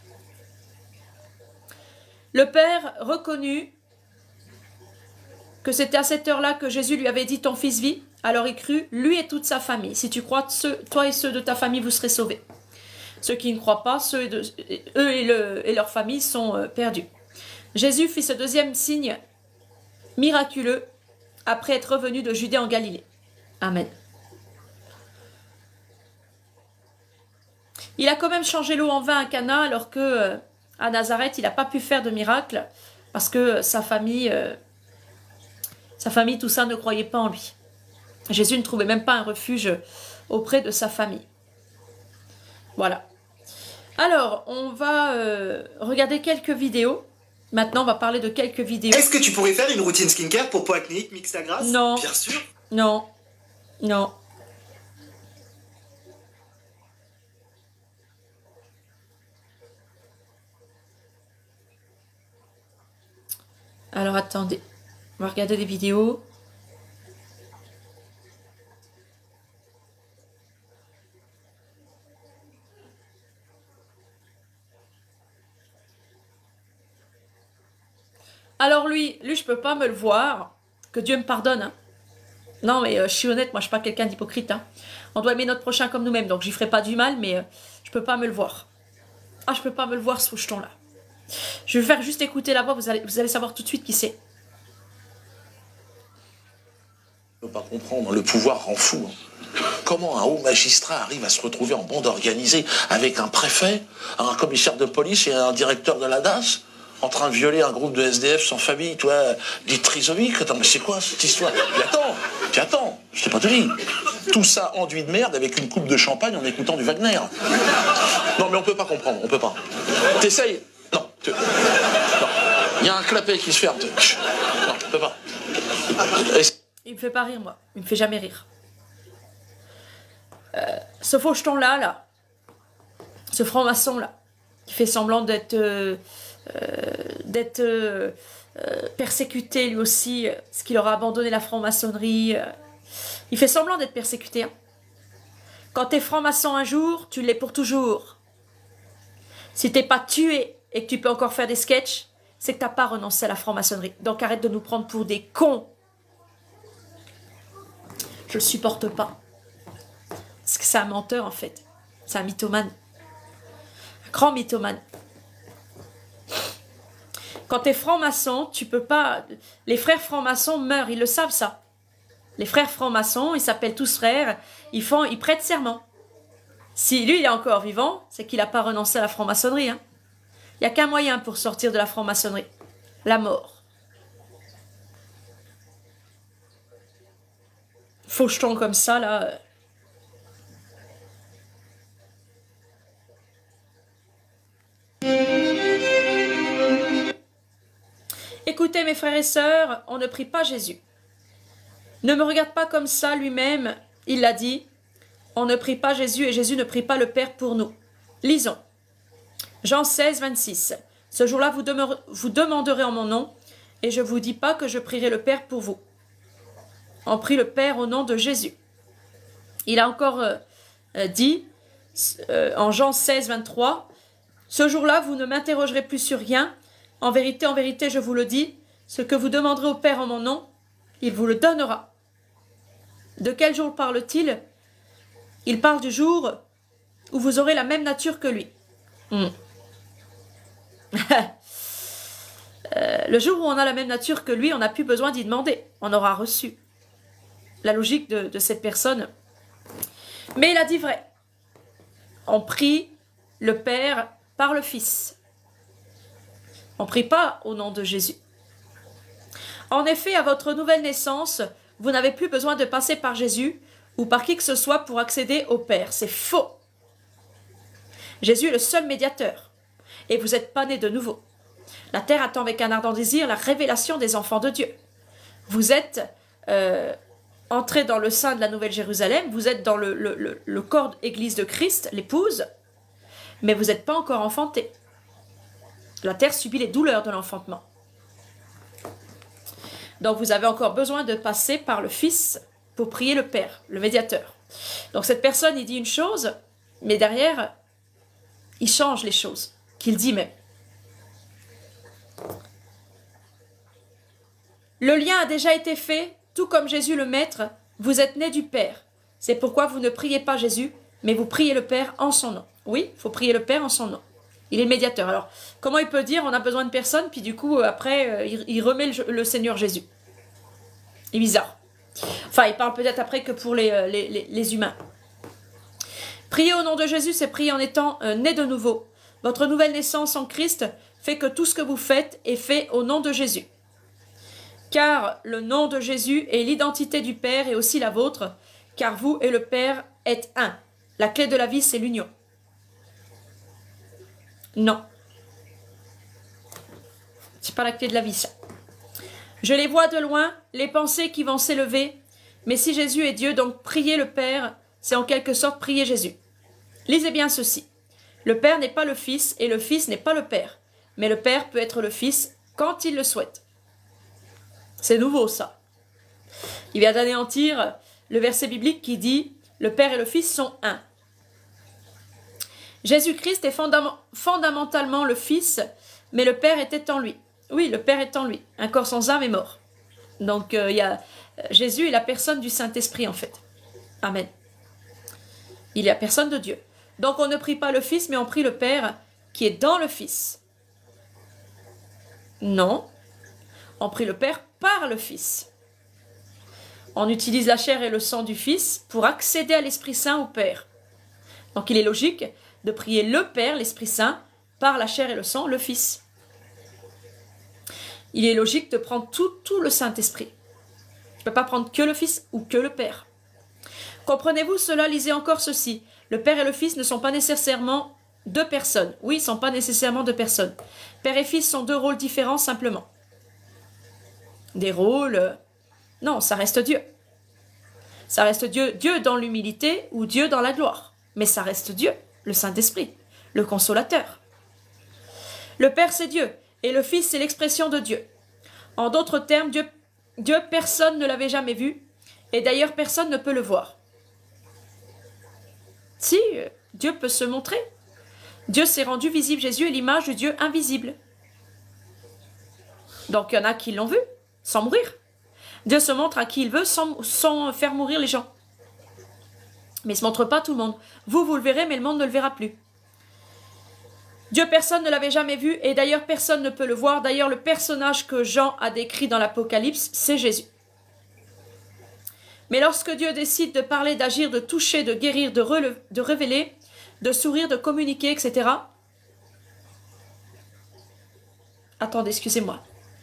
Le Père reconnut que c'était à cette heure-là que Jésus lui avait dit « Ton fils vit ». Alors il crut, lui et toute sa famille. Si tu crois, ceux, toi et ceux de ta famille, vous serez sauvés. Ceux qui ne croient pas, ceux de, eux et, le, et leur famille sont euh, perdus. Jésus fit ce deuxième signe miraculeux après être revenu de Judée en Galilée. Amen. Il a quand même changé l'eau en vin à Cana alors que... Euh, à Nazareth, il n'a pas pu faire de miracle parce que sa famille, euh, sa famille, tout ça, ne croyait pas en lui. Jésus ne trouvait même pas un refuge auprès de sa famille. Voilà. Alors, on va euh, regarder quelques vidéos. Maintenant, on va parler de quelques vidéos. Est-ce que tu pourrais faire une routine skincare pour peau acnéique mixte à grasse? Non. Bien sûr. Non. Non. Alors attendez, on va regarder des vidéos. Alors lui, lui, je peux pas me le voir. Que Dieu me pardonne. Hein. Non, mais euh, je suis honnête, moi, je suis pas quelqu'un d'hypocrite. Hein. On doit aimer notre prochain comme nous-mêmes, donc j'y ferai pas du mal, mais euh, je peux pas me le voir. Ah, je peux pas me le voir, ce faucheton-là. Je vais faire juste écouter la voix, vous allez, vous allez savoir tout de suite qui c'est. Je ne peux pas comprendre, le pouvoir rend fou. Comment un haut magistrat arrive à se retrouver en bande organisée avec un préfet, un commissaire de police et un directeur de la D A S en train de violer un groupe de S D F sans famille, toi, dit trisomique. Attends, mais c'est quoi cette histoire? Puis attends, puis attends, je t'ai pas tout dit. Tout ça enduit de merde avec une coupe de champagne en écoutant du Wagner. Non, mais on peut pas comprendre, on peut pas. T'essayes? Non. Tu... Non. Il y a un clapet qui se ferme. Non, on peut pas. Et... Il me fait pas rire, moi. Il me fait jamais rire. Euh, ce faucheton-là, là, ce franc-maçon-là, qui fait semblant d'être euh, euh, d'être euh, euh, persécuté lui aussi, euh, parce qu'il aura abandonné la franc-maçonnerie. Euh, il fait semblant d'être persécuté. Hein. Quand t'es franc-maçon un jour, tu l'es pour toujours. Si t'es pas tué et que tu peux encore faire des sketchs, c'est que t'as pas renoncé à la franc-maçonnerie. Donc arrête de nous prendre pour des cons. Je le supporte pas. Parce que c'est un menteur en fait. C'est un mythomane. Un grand mythomane. Quand tu es franc-maçon, tu peux pas... Les frères francs-maçons meurent, ils le savent ça. Les frères francs-maçons, ils s'appellent tous frères, ils, font, ils prêtent serment. Si lui il est encore vivant, c'est qu'il n'a pas renoncé à la franc-maçonnerie. Hein. Il n'y a qu'un moyen pour sortir de la franc-maçonnerie. La mort. Faucheton comme ça, là... Écoutez mes frères et sœurs, on ne prie pas Jésus. Ne me regarde pas comme ça lui-même, il l'a dit. On ne prie pas Jésus et Jésus ne prie pas le Père pour nous. Lisons. Jean seize, vingt-six. Ce jour-là, vous, vous demanderez en mon nom et je ne vous dis pas que je prierai le Père pour vous. On prie le Père au nom de Jésus. Il a encore euh, dit euh, en Jean seize, vingt-trois, « Ce jour-là, vous ne m'interrogerez plus sur rien. En vérité, en vérité, je vous le dis, ce que vous demanderez au Père en mon nom, il vous le donnera. » De quel jour parle-t-il? Il parle du jour où vous aurez la même nature que lui. Mm. euh, le jour où on a la même nature que lui, on n'a plus besoin d'y demander. On aura reçu. La logique de, de cette personne. Mais il a dit vrai. On prie le Père par le Fils. On ne prie pas au nom de Jésus. En effet, à votre nouvelle naissance, vous n'avez plus besoin de passer par Jésus ou par qui que ce soit pour accéder au Père. C'est faux. Jésus est le seul médiateur. Et vous n'êtes pas né de nouveau. La terre attend avec un ardent désir la révélation des enfants de Dieu. Vous êtes euh, entrés dans le sein de la Nouvelle Jérusalem, vous êtes dans le, le, le, le corps église de Christ, l'épouse, mais vous n'êtes pas encore enfantés. La terre subit les douleurs de l'enfantement. Donc vous avez encore besoin de passer par le Fils pour prier le Père, le médiateur. Donc cette personne, il dit une chose, mais derrière, il change les choses, qu'il dit même. Le lien a déjà été fait, tout comme Jésus le Maître, vous êtes nés du Père. C'est pourquoi vous ne priez pas Jésus, mais vous priez le Père en son nom. Oui, il faut prier le Père en son nom. Il est le médiateur. Alors, comment il peut dire on a besoin de personne, puis du coup, après, il, il remet le, le Seigneur Jésus. C'est bizarre. Enfin, il parle peut-être après que pour les, les, les, les humains. Prier au nom de Jésus, c'est prier en étant euh, né de nouveau. Votre nouvelle naissance en Christ fait que tout ce que vous faites est fait au nom de Jésus. Car le nom de Jésus est l'identité du Père et aussi la vôtre, car vous et le Père êtes un. La clé de la vie, c'est l'union. Non. C'est pas la clé de la vie, ça. Je les vois de loin, les pensées qui vont s'élever, mais si Jésus est Dieu, donc prier le Père, c'est en quelque sorte prier Jésus. Lisez bien ceci. Le Père n'est pas le Fils et le Fils n'est pas le Père, mais le Père peut être le Fils quand il le souhaite. C'est nouveau, ça. Il vient d'anéantir le verset biblique qui dit « Le Père et le Fils sont un ». Jésus-Christ est fondam- fondamentalement le Fils, mais le Père était en lui. Oui, le Père est en lui. Un corps sans âme est mort. Donc, euh, il y a, Jésus est la personne du Saint-Esprit, en fait. Amen. Il est la personne de Dieu. Donc, on ne prie pas le Fils, mais on prie le Père qui est dans le Fils. Non. On prie le Père par le Fils. On utilise la chair et le sang du Fils pour accéder à l'Esprit Saint au Père. Donc, il est logique de prier le Père, l'Esprit Saint, par la chair et le sang, le Fils. Il est logique de prendre tout, tout le Saint-Esprit. Je ne peux pas prendre que le Fils ou que le Père. Comprenez-vous cela? Lisez encore ceci. Le Père et le Fils ne sont pas nécessairement deux personnes. Oui, ils ne sont pas nécessairement deux personnes. Père et Fils sont deux rôles différents simplement. Des rôles... euh, Non, ça reste Dieu. Ça reste Dieu, Dieu dans l'humilité ou Dieu dans la gloire. Mais ça reste Dieu, le Saint-Esprit, le Consolateur. Le Père, c'est Dieu. Et le Fils, c'est l'expression de Dieu. En d'autres termes, Dieu, Dieu, personne ne l'avait jamais vu. Et d'ailleurs, personne ne peut le voir. Si, Dieu peut se montrer. Dieu s'est rendu visible. Jésus est l'image de Dieu invisible. Donc, il y en a qui l'ont vu, sans mourir. Dieu se montre à qui il veut, sans, sans faire mourir les gens. Mais il ne se montre pas à tout le monde. Vous, vous le verrez, mais le monde ne le verra plus. Dieu, personne ne l'avait jamais vu, et d'ailleurs, personne ne peut le voir. D'ailleurs, le personnage que Jean a décrit dans l'Apocalypse, c'est Jésus. Mais lorsque Dieu décide de parler, d'agir, de toucher, de guérir, de, rele- de révéler, de sourire, de communiquer, et cetera. Attendez, excusez-moi.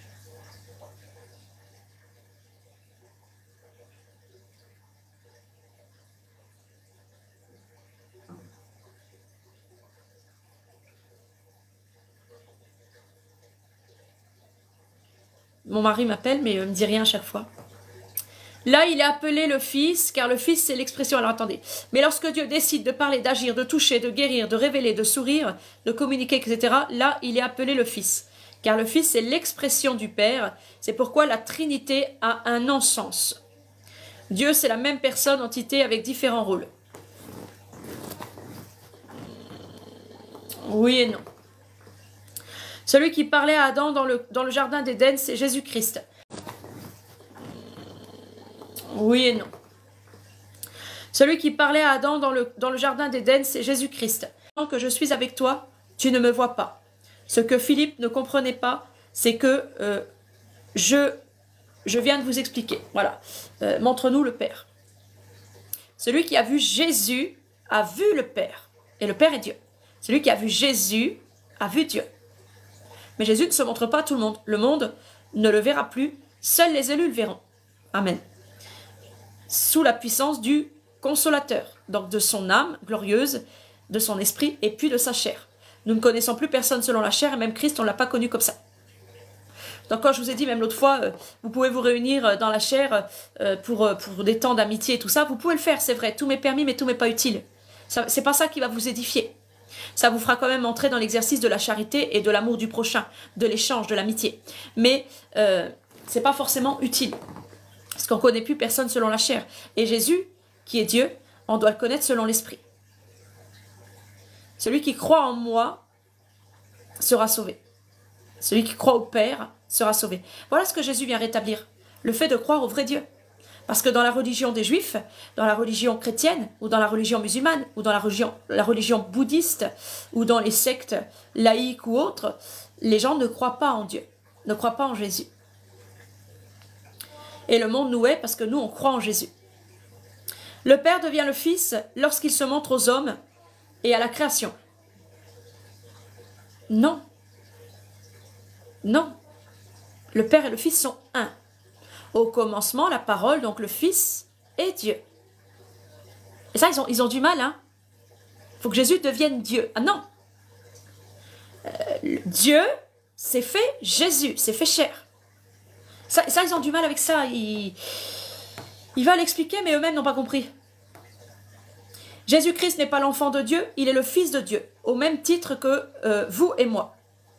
Mon mari m'appelle, mais il ne me dit rien à chaque fois. Là, il est appelé le Fils, car le Fils, c'est l'expression. Alors, attendez. Mais lorsque Dieu décide de parler, d'agir, de toucher, de guérir, de révéler, de sourire, de communiquer, et cetera, là, il est appelé le Fils. Car le Fils, c'est l'expression du Père. C'est pourquoi la Trinité a un non-sens. Dieu, c'est la même personne, entité, avec différents rôles. Oui et non. Celui qui parlait à Adam dans le, dans le jardin d'Éden, c'est Jésus-Christ. Oui et non. Celui qui parlait à Adam dans le, dans le jardin d'Éden, c'est Jésus-Christ. Tant que je suis avec toi, tu ne me vois pas. Ce que Philippe ne comprenait pas, c'est que euh, je, je viens de vous expliquer. Voilà. Euh, montre-nous le Père. Celui qui a vu Jésus a vu le Père. Et le Père est Dieu. Celui qui a vu Jésus a vu Dieu. Mais Jésus ne se montre pas à tout le monde. Le monde ne le verra plus. Seuls les élus le verront. Amen. Sous la puissance du Consolateur, donc de son âme glorieuse, de son esprit et puis de sa chair. Nous ne connaissons plus personne selon la chair et même Christ, on ne l'a pas connu comme ça. Donc quand je vous ai dit, même l'autre fois, euh, vous pouvez vous réunir dans la chair euh, pour, euh, pour des temps d'amitié et tout ça, vous pouvez le faire, c'est vrai. Tout m'est permis, mais tout m'est pas utile. Ce n'est pas ça qui va vous édifier. Ça vous fera quand même entrer dans l'exercice de la charité et de l'amour du prochain, de l'échange, de l'amitié. Mais euh, ce n'est pas forcément utile. Parce qu'on ne connaît plus personne selon la chair. Et Jésus, qui est Dieu, on doit le connaître selon l'esprit. Celui qui croit en moi sera sauvé. Celui qui croit au Père sera sauvé. Voilà ce que Jésus vient rétablir. Le fait de croire au vrai Dieu. Parce que dans la religion des Juifs, dans la religion chrétienne, ou dans la religion musulmane, ou dans la religion, la religion bouddhiste, ou dans les sectes laïques ou autres, les gens ne croient pas en Dieu, ne croient pas en Jésus. Et le monde nous hait parce que nous, on croit en Jésus. Le Père devient le Fils lorsqu'il se montre aux hommes et à la création. Non. Non. Le Père et le Fils sont un. Au commencement, la parole, donc le Fils, est Dieu. Et ça, ils ont, ils ont du mal, hein. Il faut que Jésus devienne Dieu. Ah non. Euh, Dieu, c'est fait Jésus, c'est fait chair. Ça, ça, ils ont du mal avec ça. Ils, ils veulent l'expliquer, mais eux-mêmes n'ont pas compris. Jésus-Christ n'est pas l'enfant de Dieu, il est le Fils de Dieu, au même titre que euh, vous et moi.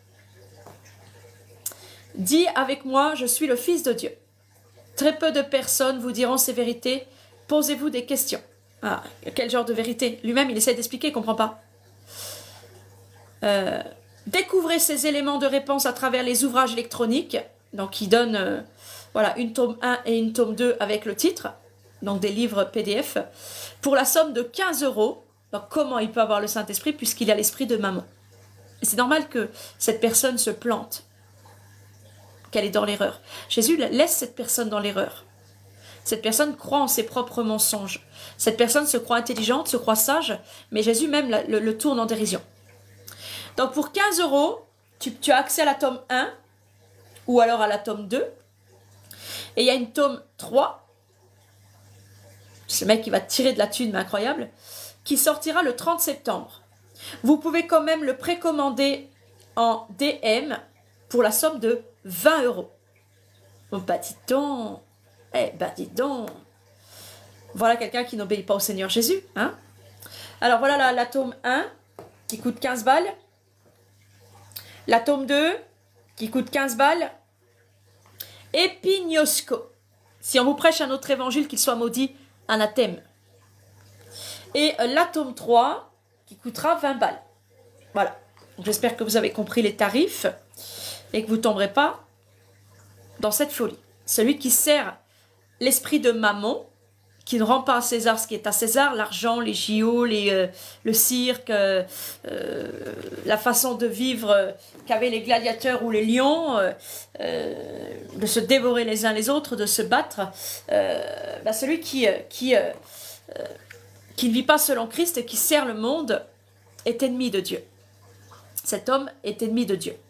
Dis avec moi, je suis le Fils de Dieu. Très peu de personnes vous diront ces vérités. Posez-vous des questions. Ah, quel genre de vérité? Lui-même, il essaie d'expliquer, il ne comprend pas. Euh, découvrez ces éléments de réponse à travers les ouvrages électroniques. Donc, ils donnent euh, voilà, une tome un et une tome deux avec le titre. Donc, des livres P D F. Pour la somme de quinze euros. Donc, comment il peut avoir le Saint-Esprit puisqu'il a l'esprit de maman? Et c'est normal que cette personne se plante, qu'elle est dans l'erreur. Jésus laisse cette personne dans l'erreur. Cette personne croit en ses propres mensonges. Cette personne se croit intelligente, se croit sage, mais Jésus même la, le, le tourne en dérision. Donc pour quinze euros, tu, tu as accès à la tome un ou alors à la tome deux. Et il y a une tome trois. C'est le mec qui va tirer de la thune, mais incroyable, qui sortira le trente septembre. Vous pouvez quand même le précommander en D M pour la somme de vingt euros. Oh, bah dis donc. Eh ben dis donc. Voilà quelqu'un qui n'obéit pas au Seigneur Jésus. Hein? Alors voilà la, la tome un qui coûte quinze balles. La tome deux qui coûte quinze balles. Epignosco. Si on vous prêche un autre évangile, qu'il soit maudit, anathème. Et la tome trois qui coûtera vingt balles. Voilà. J'espère que vous avez compris les tarifs et que vous ne tomberez pas dans cette folie. Celui qui sert l'esprit de Mammon, qui ne rend pas à César ce qui est à César, l'argent, les J O, les, euh, le cirque, euh, euh, la façon de vivre euh, qu'avaient les gladiateurs ou les lions, euh, euh, de se dévorer les uns les autres, de se battre. Euh, bah celui qui, euh, qui, euh, euh, qui ne vit pas selon Christ et qui sert le monde est ennemi de Dieu. Cet homme est ennemi de Dieu.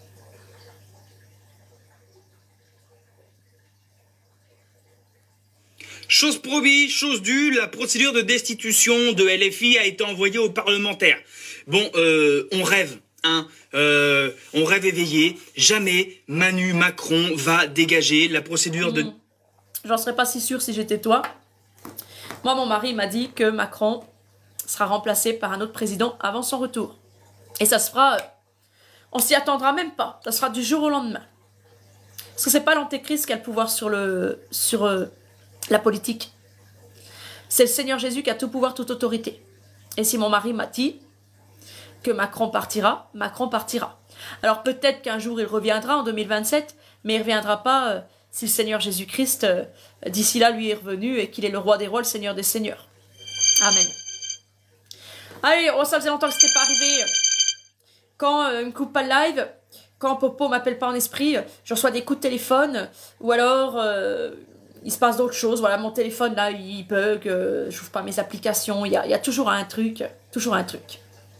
Chose promis, chose due, la procédure de destitution de L F I a été envoyée aux parlementaires. Bon, euh, on rêve, hein, euh, on rêve éveillé. Jamais Manu Macron va dégager la procédure de... Mmh. J'en serais pas si sûre si j'étais toi. Moi, mon mari m'a dit que Macron sera remplacé par un autre président avant son retour. Et ça se fera... On s'y attendra même pas. Ça sera du jour au lendemain. Parce que c'est pas l'antéchrist qui a le pouvoir sur le... sur euh, la politique. C'est le Seigneur Jésus qui a tout pouvoir, toute autorité. Et si mon mari m'a dit que Macron partira, Macron partira. Alors peut-être qu'un jour il reviendra en deux mille vingt-sept, mais il ne reviendra pas euh, si le Seigneur Jésus-Christ, euh, d'ici là, lui est revenu et qu'il est le roi des rois, le Seigneur des seigneurs. Amen. Allez, oh, ça faisait longtemps que c'était pas arrivé. Quand euh, il me coupe pas le live, quand Popo m'appelle pas en esprit, je reçois des coups de téléphone, ou alors... Euh, il se passe d'autres choses, voilà, mon téléphone là, il bug, euh, je n'ouvre pas mes applications, il y a, il y a toujours un truc, toujours un truc.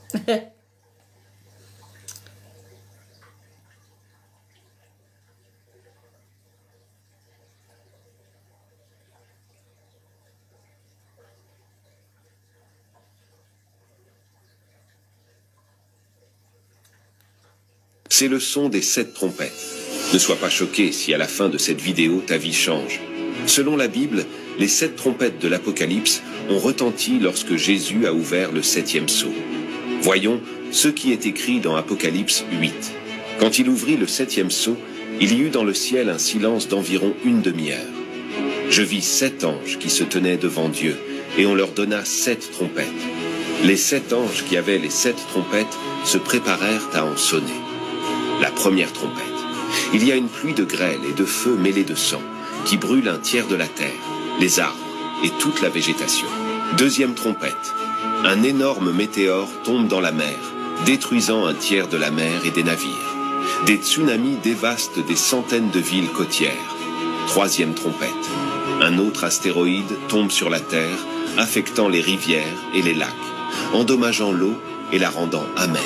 C'est le son des sept trompettes. Ne sois pas choqué si à la fin de cette vidéo ta vie change. Selon la Bible, les sept trompettes de l'Apocalypse ont retenti lorsque Jésus a ouvert le septième sceau. Voyons ce qui est écrit dans Apocalypse huit. Quand il ouvrit le septième sceau, il y eut dans le ciel un silence d'environ une demi-heure. Je vis sept anges qui se tenaient devant Dieu, et on leur donna sept trompettes. Les sept anges qui avaient les sept trompettes se préparèrent à en sonner. La première trompette. Il y a une pluie de grêle et de feu mêlés de sang, qui brûle un tiers de la terre, les arbres et toute la végétation. Deuxième trompette. Un énorme météore tombe dans la mer, détruisant un tiers de la mer et des navires. Des tsunamis dévastent des centaines de villes côtières. Troisième trompette. Un autre astéroïde tombe sur la Terre, affectant les rivières et les lacs, endommageant l'eau et la rendant amère.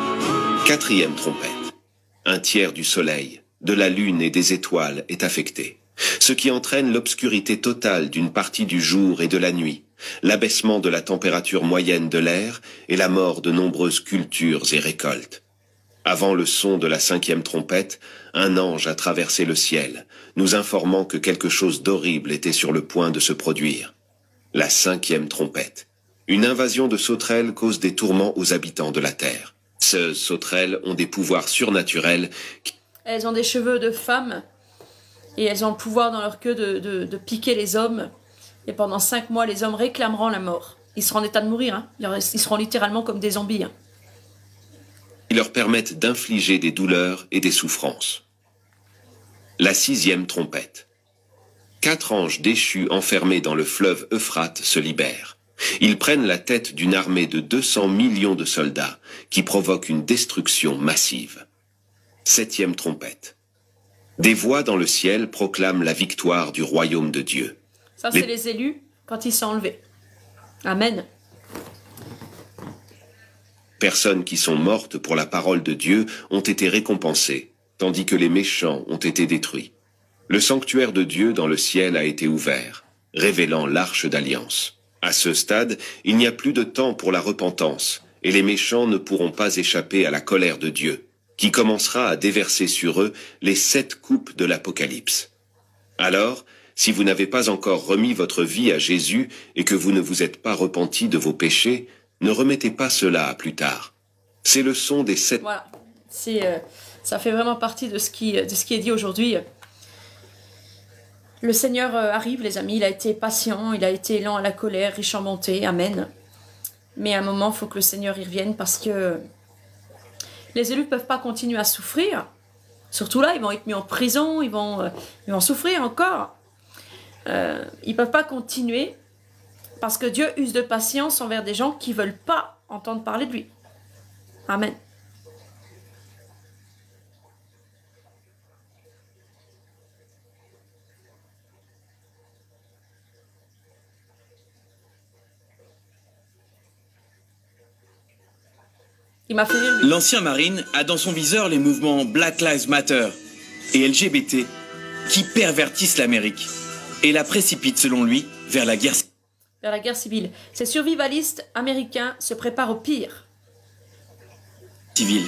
Quatrième trompette. Un tiers du soleil, de la lune et des étoiles est affecté, ce qui entraîne l'obscurité totale d'une partie du jour et de la nuit, l'abaissement de la température moyenne de l'air et la mort de nombreuses cultures et récoltes. Avant le son de la cinquième trompette, un ange a traversé le ciel, nous informant que quelque chose d'horrible était sur le point de se produire. La cinquième trompette. Une invasion de sauterelles cause des tourments aux habitants de la terre. Ces sauterelles ont des pouvoirs surnaturels qui... Elles ont des cheveux de femmes et elles ont le pouvoir dans leur queue de, de, de piquer les hommes. Et pendant cinq mois, les hommes réclameront la mort. Ils seront en état de mourir. Hein. Ils seront littéralement comme des zombies. Hein. qui leur permettent d'infliger des douleurs et des souffrances. La sixième trompette. Quatre anges déchus enfermés dans le fleuve Euphrate se libèrent. Ils prennent la tête d'une armée de deux cents millions de soldats qui provoque une destruction massive. Septième trompette. Des voix dans le ciel proclament la victoire du royaume de Dieu. Ça, c'est les... les élus quand ils sont enlevés. Amen. Personnes qui sont mortes pour la parole de Dieu ont été récompensées, tandis que les méchants ont été détruits. Le sanctuaire de Dieu dans le ciel a été ouvert, révélant l'arche d'alliance. À ce stade, il n'y a plus de temps pour la repentance, et les méchants ne pourront pas échapper à la colère de Dieu, qui commencera à déverser sur eux les sept coupes de l'Apocalypse. Alors, si vous n'avez pas encore remis votre vie à Jésus et que vous ne vous êtes pas repenti de vos péchés, ne remettez pas cela à plus tard. C'est le son des sept... Voilà, c'est, euh, ça fait vraiment partie de ce qui, de ce qui est dit aujourd'hui. Le Seigneur arrive, les amis, il a été patient, il a été lent à la colère, riche en bonté, amen. Mais à un moment, il faut que le Seigneur y revienne parce que les élus ne peuvent pas continuer à souffrir. Surtout là, ils vont être mis en prison, ils vont, euh, ils vont souffrir encore. Euh, ils ne peuvent pas continuer parce que Dieu use de patience envers des gens qui ne veulent pas entendre parler de lui. Amen. L'ancien marine a dans son viseur les mouvements Black Lives Matter et L G B T qui pervertissent l'Amérique et la précipitent, selon lui, vers la guerre civile. Vers la guerre civile. Ces survivalistes américains se préparent au pire. Civile.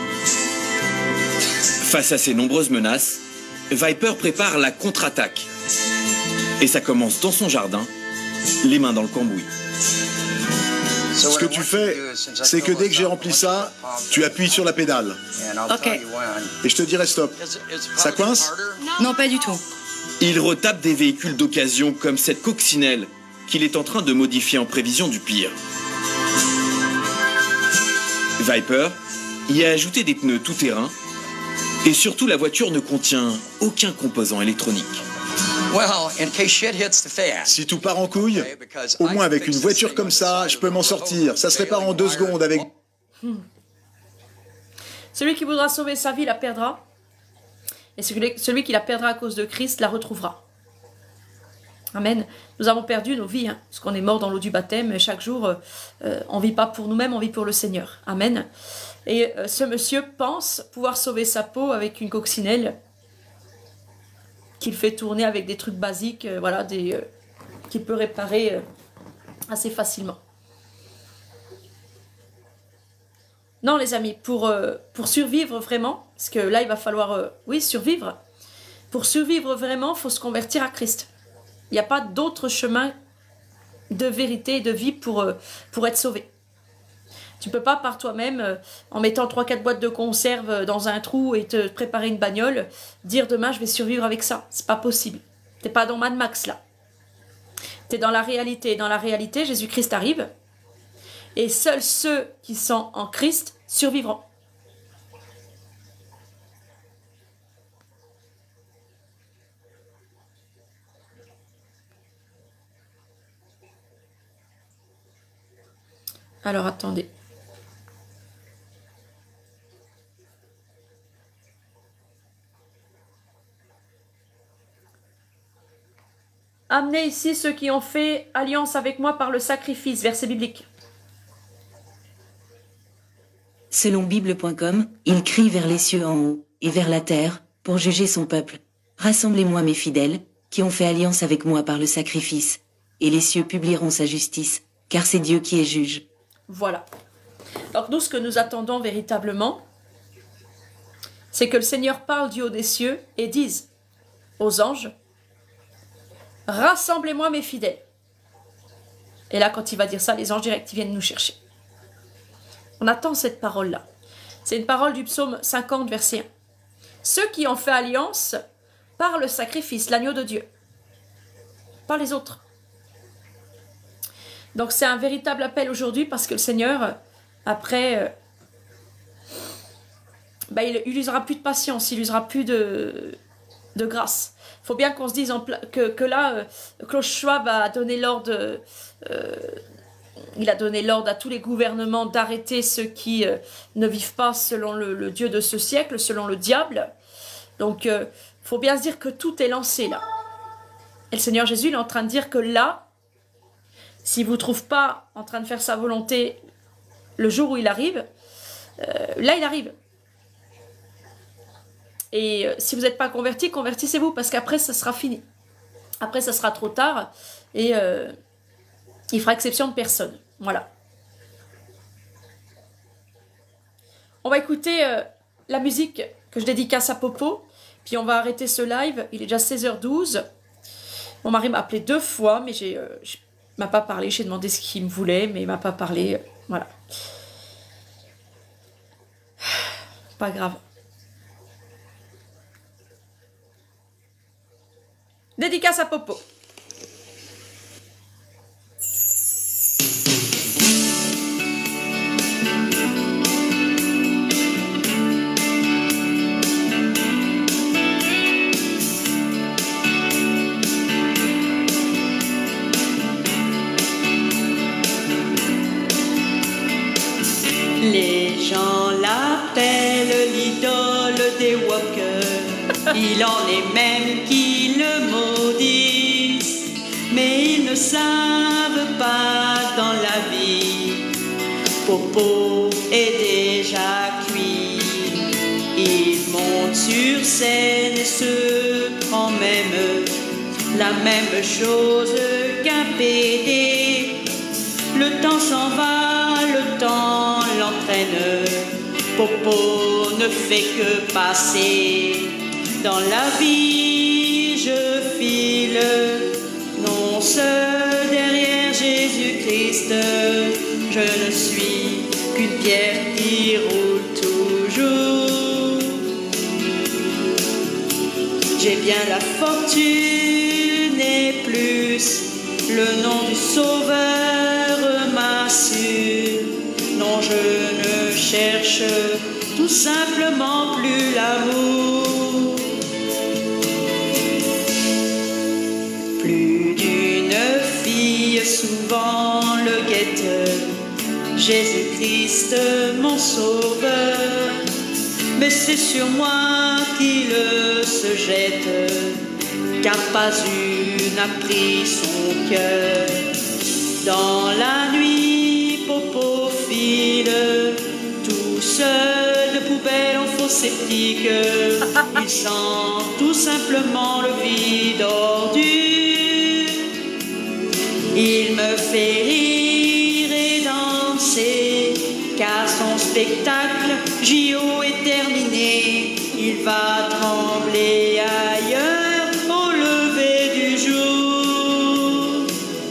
Face à ces nombreuses menaces, Viper prépare la contre-attaque. Et ça commence dans son jardin, les mains dans le cambouis. Ce que tu fais, c'est que dès que j'ai rempli ça, tu appuies sur la pédale. Ok. Et je te dirai stop. Ça coince? Non, pas du tout. Il retape des véhicules d'occasion comme cette coccinelle qu'il est en train de modifier en prévision du pire. Viper y a ajouté des pneus tout-terrain et surtout la voiture ne contient aucun composant électronique. Si tout part en couille, au moins avec une voiture comme ça, je peux m'en sortir. Ça se répare en deux secondes avec... Hmm. Celui qui voudra sauver sa vie la perdra. Et celui qui la perdra à cause de Christ la retrouvera. Amen. Nous avons perdu nos vies, hein, parce qu'on est mort dans l'eau du baptême. Et chaque jour, euh, on ne vit pas pour nous-mêmes, on vit pour le Seigneur. Amen. Et euh, ce monsieur pense pouvoir sauver sa peau avec une coccinelle qu'il fait tourner avec des trucs basiques, euh, voilà, des, euh, qu'il peut réparer euh, assez facilement. Non, les amis, pour, euh, pour survivre vraiment, parce que là, il va falloir, euh, oui, survivre. Pour survivre vraiment, il faut se convertir à Christ. Il n'y a pas d'autre chemin de vérité et de vie pour, euh, pour être sauvé. Tu ne peux pas par toi-même, euh, en mettant trois quatre boîtes de conserve dans un trou et te préparer une bagnole, dire demain je vais survivre avec ça. C'est pas possible. Tu n'es pas dans Mad Max là. Tu es dans la réalité. Dans la réalité, Jésus-Christ arrive et seuls ceux qui sont en Christ survivront. Alors attendez. Amenez ici ceux qui ont fait alliance avec moi par le sacrifice. Verset biblique. Selon Bible point com, il crie vers les cieux en haut, et vers la terre, pour juger son peuple. Rassemblez-moi mes fidèles, qui ont fait alliance avec moi par le sacrifice, et les cieux publieront sa justice, car c'est Dieu qui est juge. Voilà. Alors nous, ce que nous attendons véritablement, c'est que le Seigneur parle du haut des cieux et dise aux anges, rassemblez-moi mes fidèles. Et là, quand il va dire ça, les anges directs, ils viennent nous chercher. On attend cette parole-là. C'est une parole du psaume cinquante, verset un. Ceux qui ont fait alliance par le sacrifice, l'agneau de Dieu. Pas les autres. Donc c'est un véritable appel aujourd'hui parce que le Seigneur, après, euh, bah, il, il usera plus de patience, il usera plus de, de grâce. Il faut bien qu'on se dise en que, que là, euh, Klaus Schwab a donné l'ordre, euh, il a donné l'ordre à tous les gouvernements d'arrêter ceux qui euh, ne vivent pas selon le, le Dieu de ce siècle, selon le diable. Donc, il euh, faut bien se dire que tout est lancé là. Et le Seigneur Jésus, il est en train de dire que là, s'il ne vous trouve pas en train de faire sa volonté le jour où il arrive, euh, là, il arrive. Et euh, si vous n'êtes pas converti, convertissez-vous, parce qu'après, ça sera fini. Après, ça sera trop tard, et euh, il fera exception de personne. Voilà. On va écouter euh, la musique que je dédicace à Popo, puis on va arrêter ce live. Il est déjà seize heures douze. Mon mari m'a appelé deux fois, mais j'ai, euh, il ne m'a pas parlé. J'ai demandé ce qu'il me voulait, mais il ne m'a pas parlé. Euh, voilà. Pas grave. Dédicace à Popo. Les gens l'appellent l'idole des walkers. Il en est même qui le maudissent, mais ils ne savent pas dans la vie. Popo est déjà cuit. Il monte sur scène et se prend même la même chose qu'un pédé. Le temps s'en va, le temps l'entraîne. Popo ne fait que passer. Dans la vie, je file, non seul derrière Jésus-Christ. Je ne suis qu'une pierre qui roule toujours. J'ai bien la fortune et plus, le nom du Sauveur m'assure. Non, je ne cherche tout simplement plus l'amour. Plus d'une fille souvent le guette, Jésus-Christ mon Sauveur. Mais c'est sur moi qu'il se jette, car pas une a pris son cœur. Dans la nuit, Popo file, tout seul de poubelle en faux sceptique. Il sent tout simplement le vide ordure. Il me fait rire et danser, car son spectacle J O est terminé. Il va trembler ailleurs au lever du jour.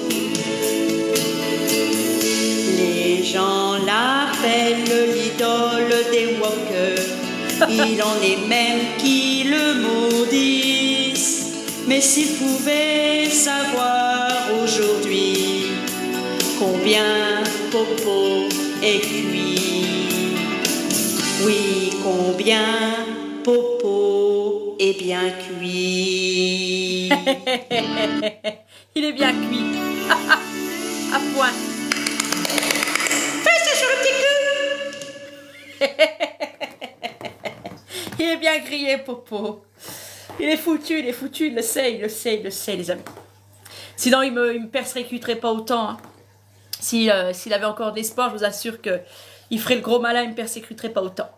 Les gens l'appellent l'idole des walkers. Il en est même qui le maudissent. Mais s'il pouvait savoir aujourd'hui combien Popo est cuit. Oui, combien Popo est bien cuit. Il est bien cuit. À point. Fais ça sur le petit cul. Il est bien grillé, Popo. Il est foutu, il est foutu, il le sait, il le sait, il le sait, les amis. Sinon, il me, il me persécuterait pas autant. Hein. Si, euh, s'il avait encore de l'espoir, je vous assure qu'il ferait le gros malin, il me persécuterait pas autant.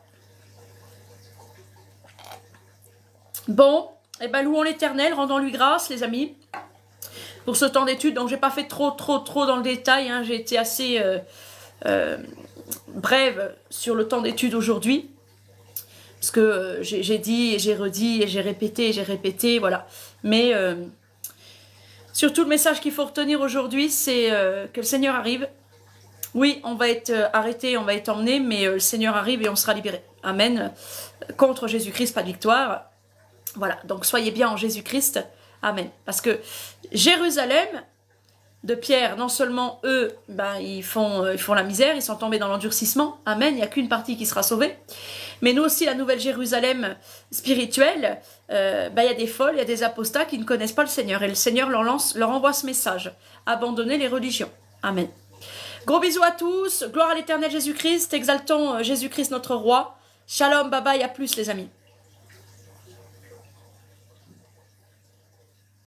Bon, eh ben, louons l'Éternel, rendons-lui grâce, les amis, pour ce temps d'étude. Donc, j'ai pas fait trop, trop, trop dans le détail. Hein. J'ai été assez euh, euh, brève sur le temps d'étude aujourd'hui. Parce que euh, j'ai dit, et j'ai redit, et j'ai répété, et j'ai répété, voilà. Mais euh, surtout, le message qu'il faut retenir aujourd'hui, c'est euh, que le Seigneur arrive. Oui, on va être euh, arrêté, on va être emmené, mais euh, le Seigneur arrive et on sera libéré. Amen. Contre Jésus-Christ, pas de victoire. Voilà, donc soyez bien en Jésus-Christ. Amen. Parce que Jérusalem, de Pierre, non seulement eux, ben, ils, font, euh, ils font la misère, ils sont tombés dans l'endurcissement, amen, il n'y a qu'une partie qui sera sauvée, mais nous aussi, la nouvelle Jérusalem spirituelle, euh, ben, il y a des folles, il y a des apostats qui ne connaissent pas le Seigneur, et le Seigneur leur, lance, leur envoie ce message, abandonner les religions, amen. Gros bisous à tous, gloire à l'éternel Jésus-Christ, exaltons Jésus-Christ notre roi, shalom, bye bye, à plus les amis.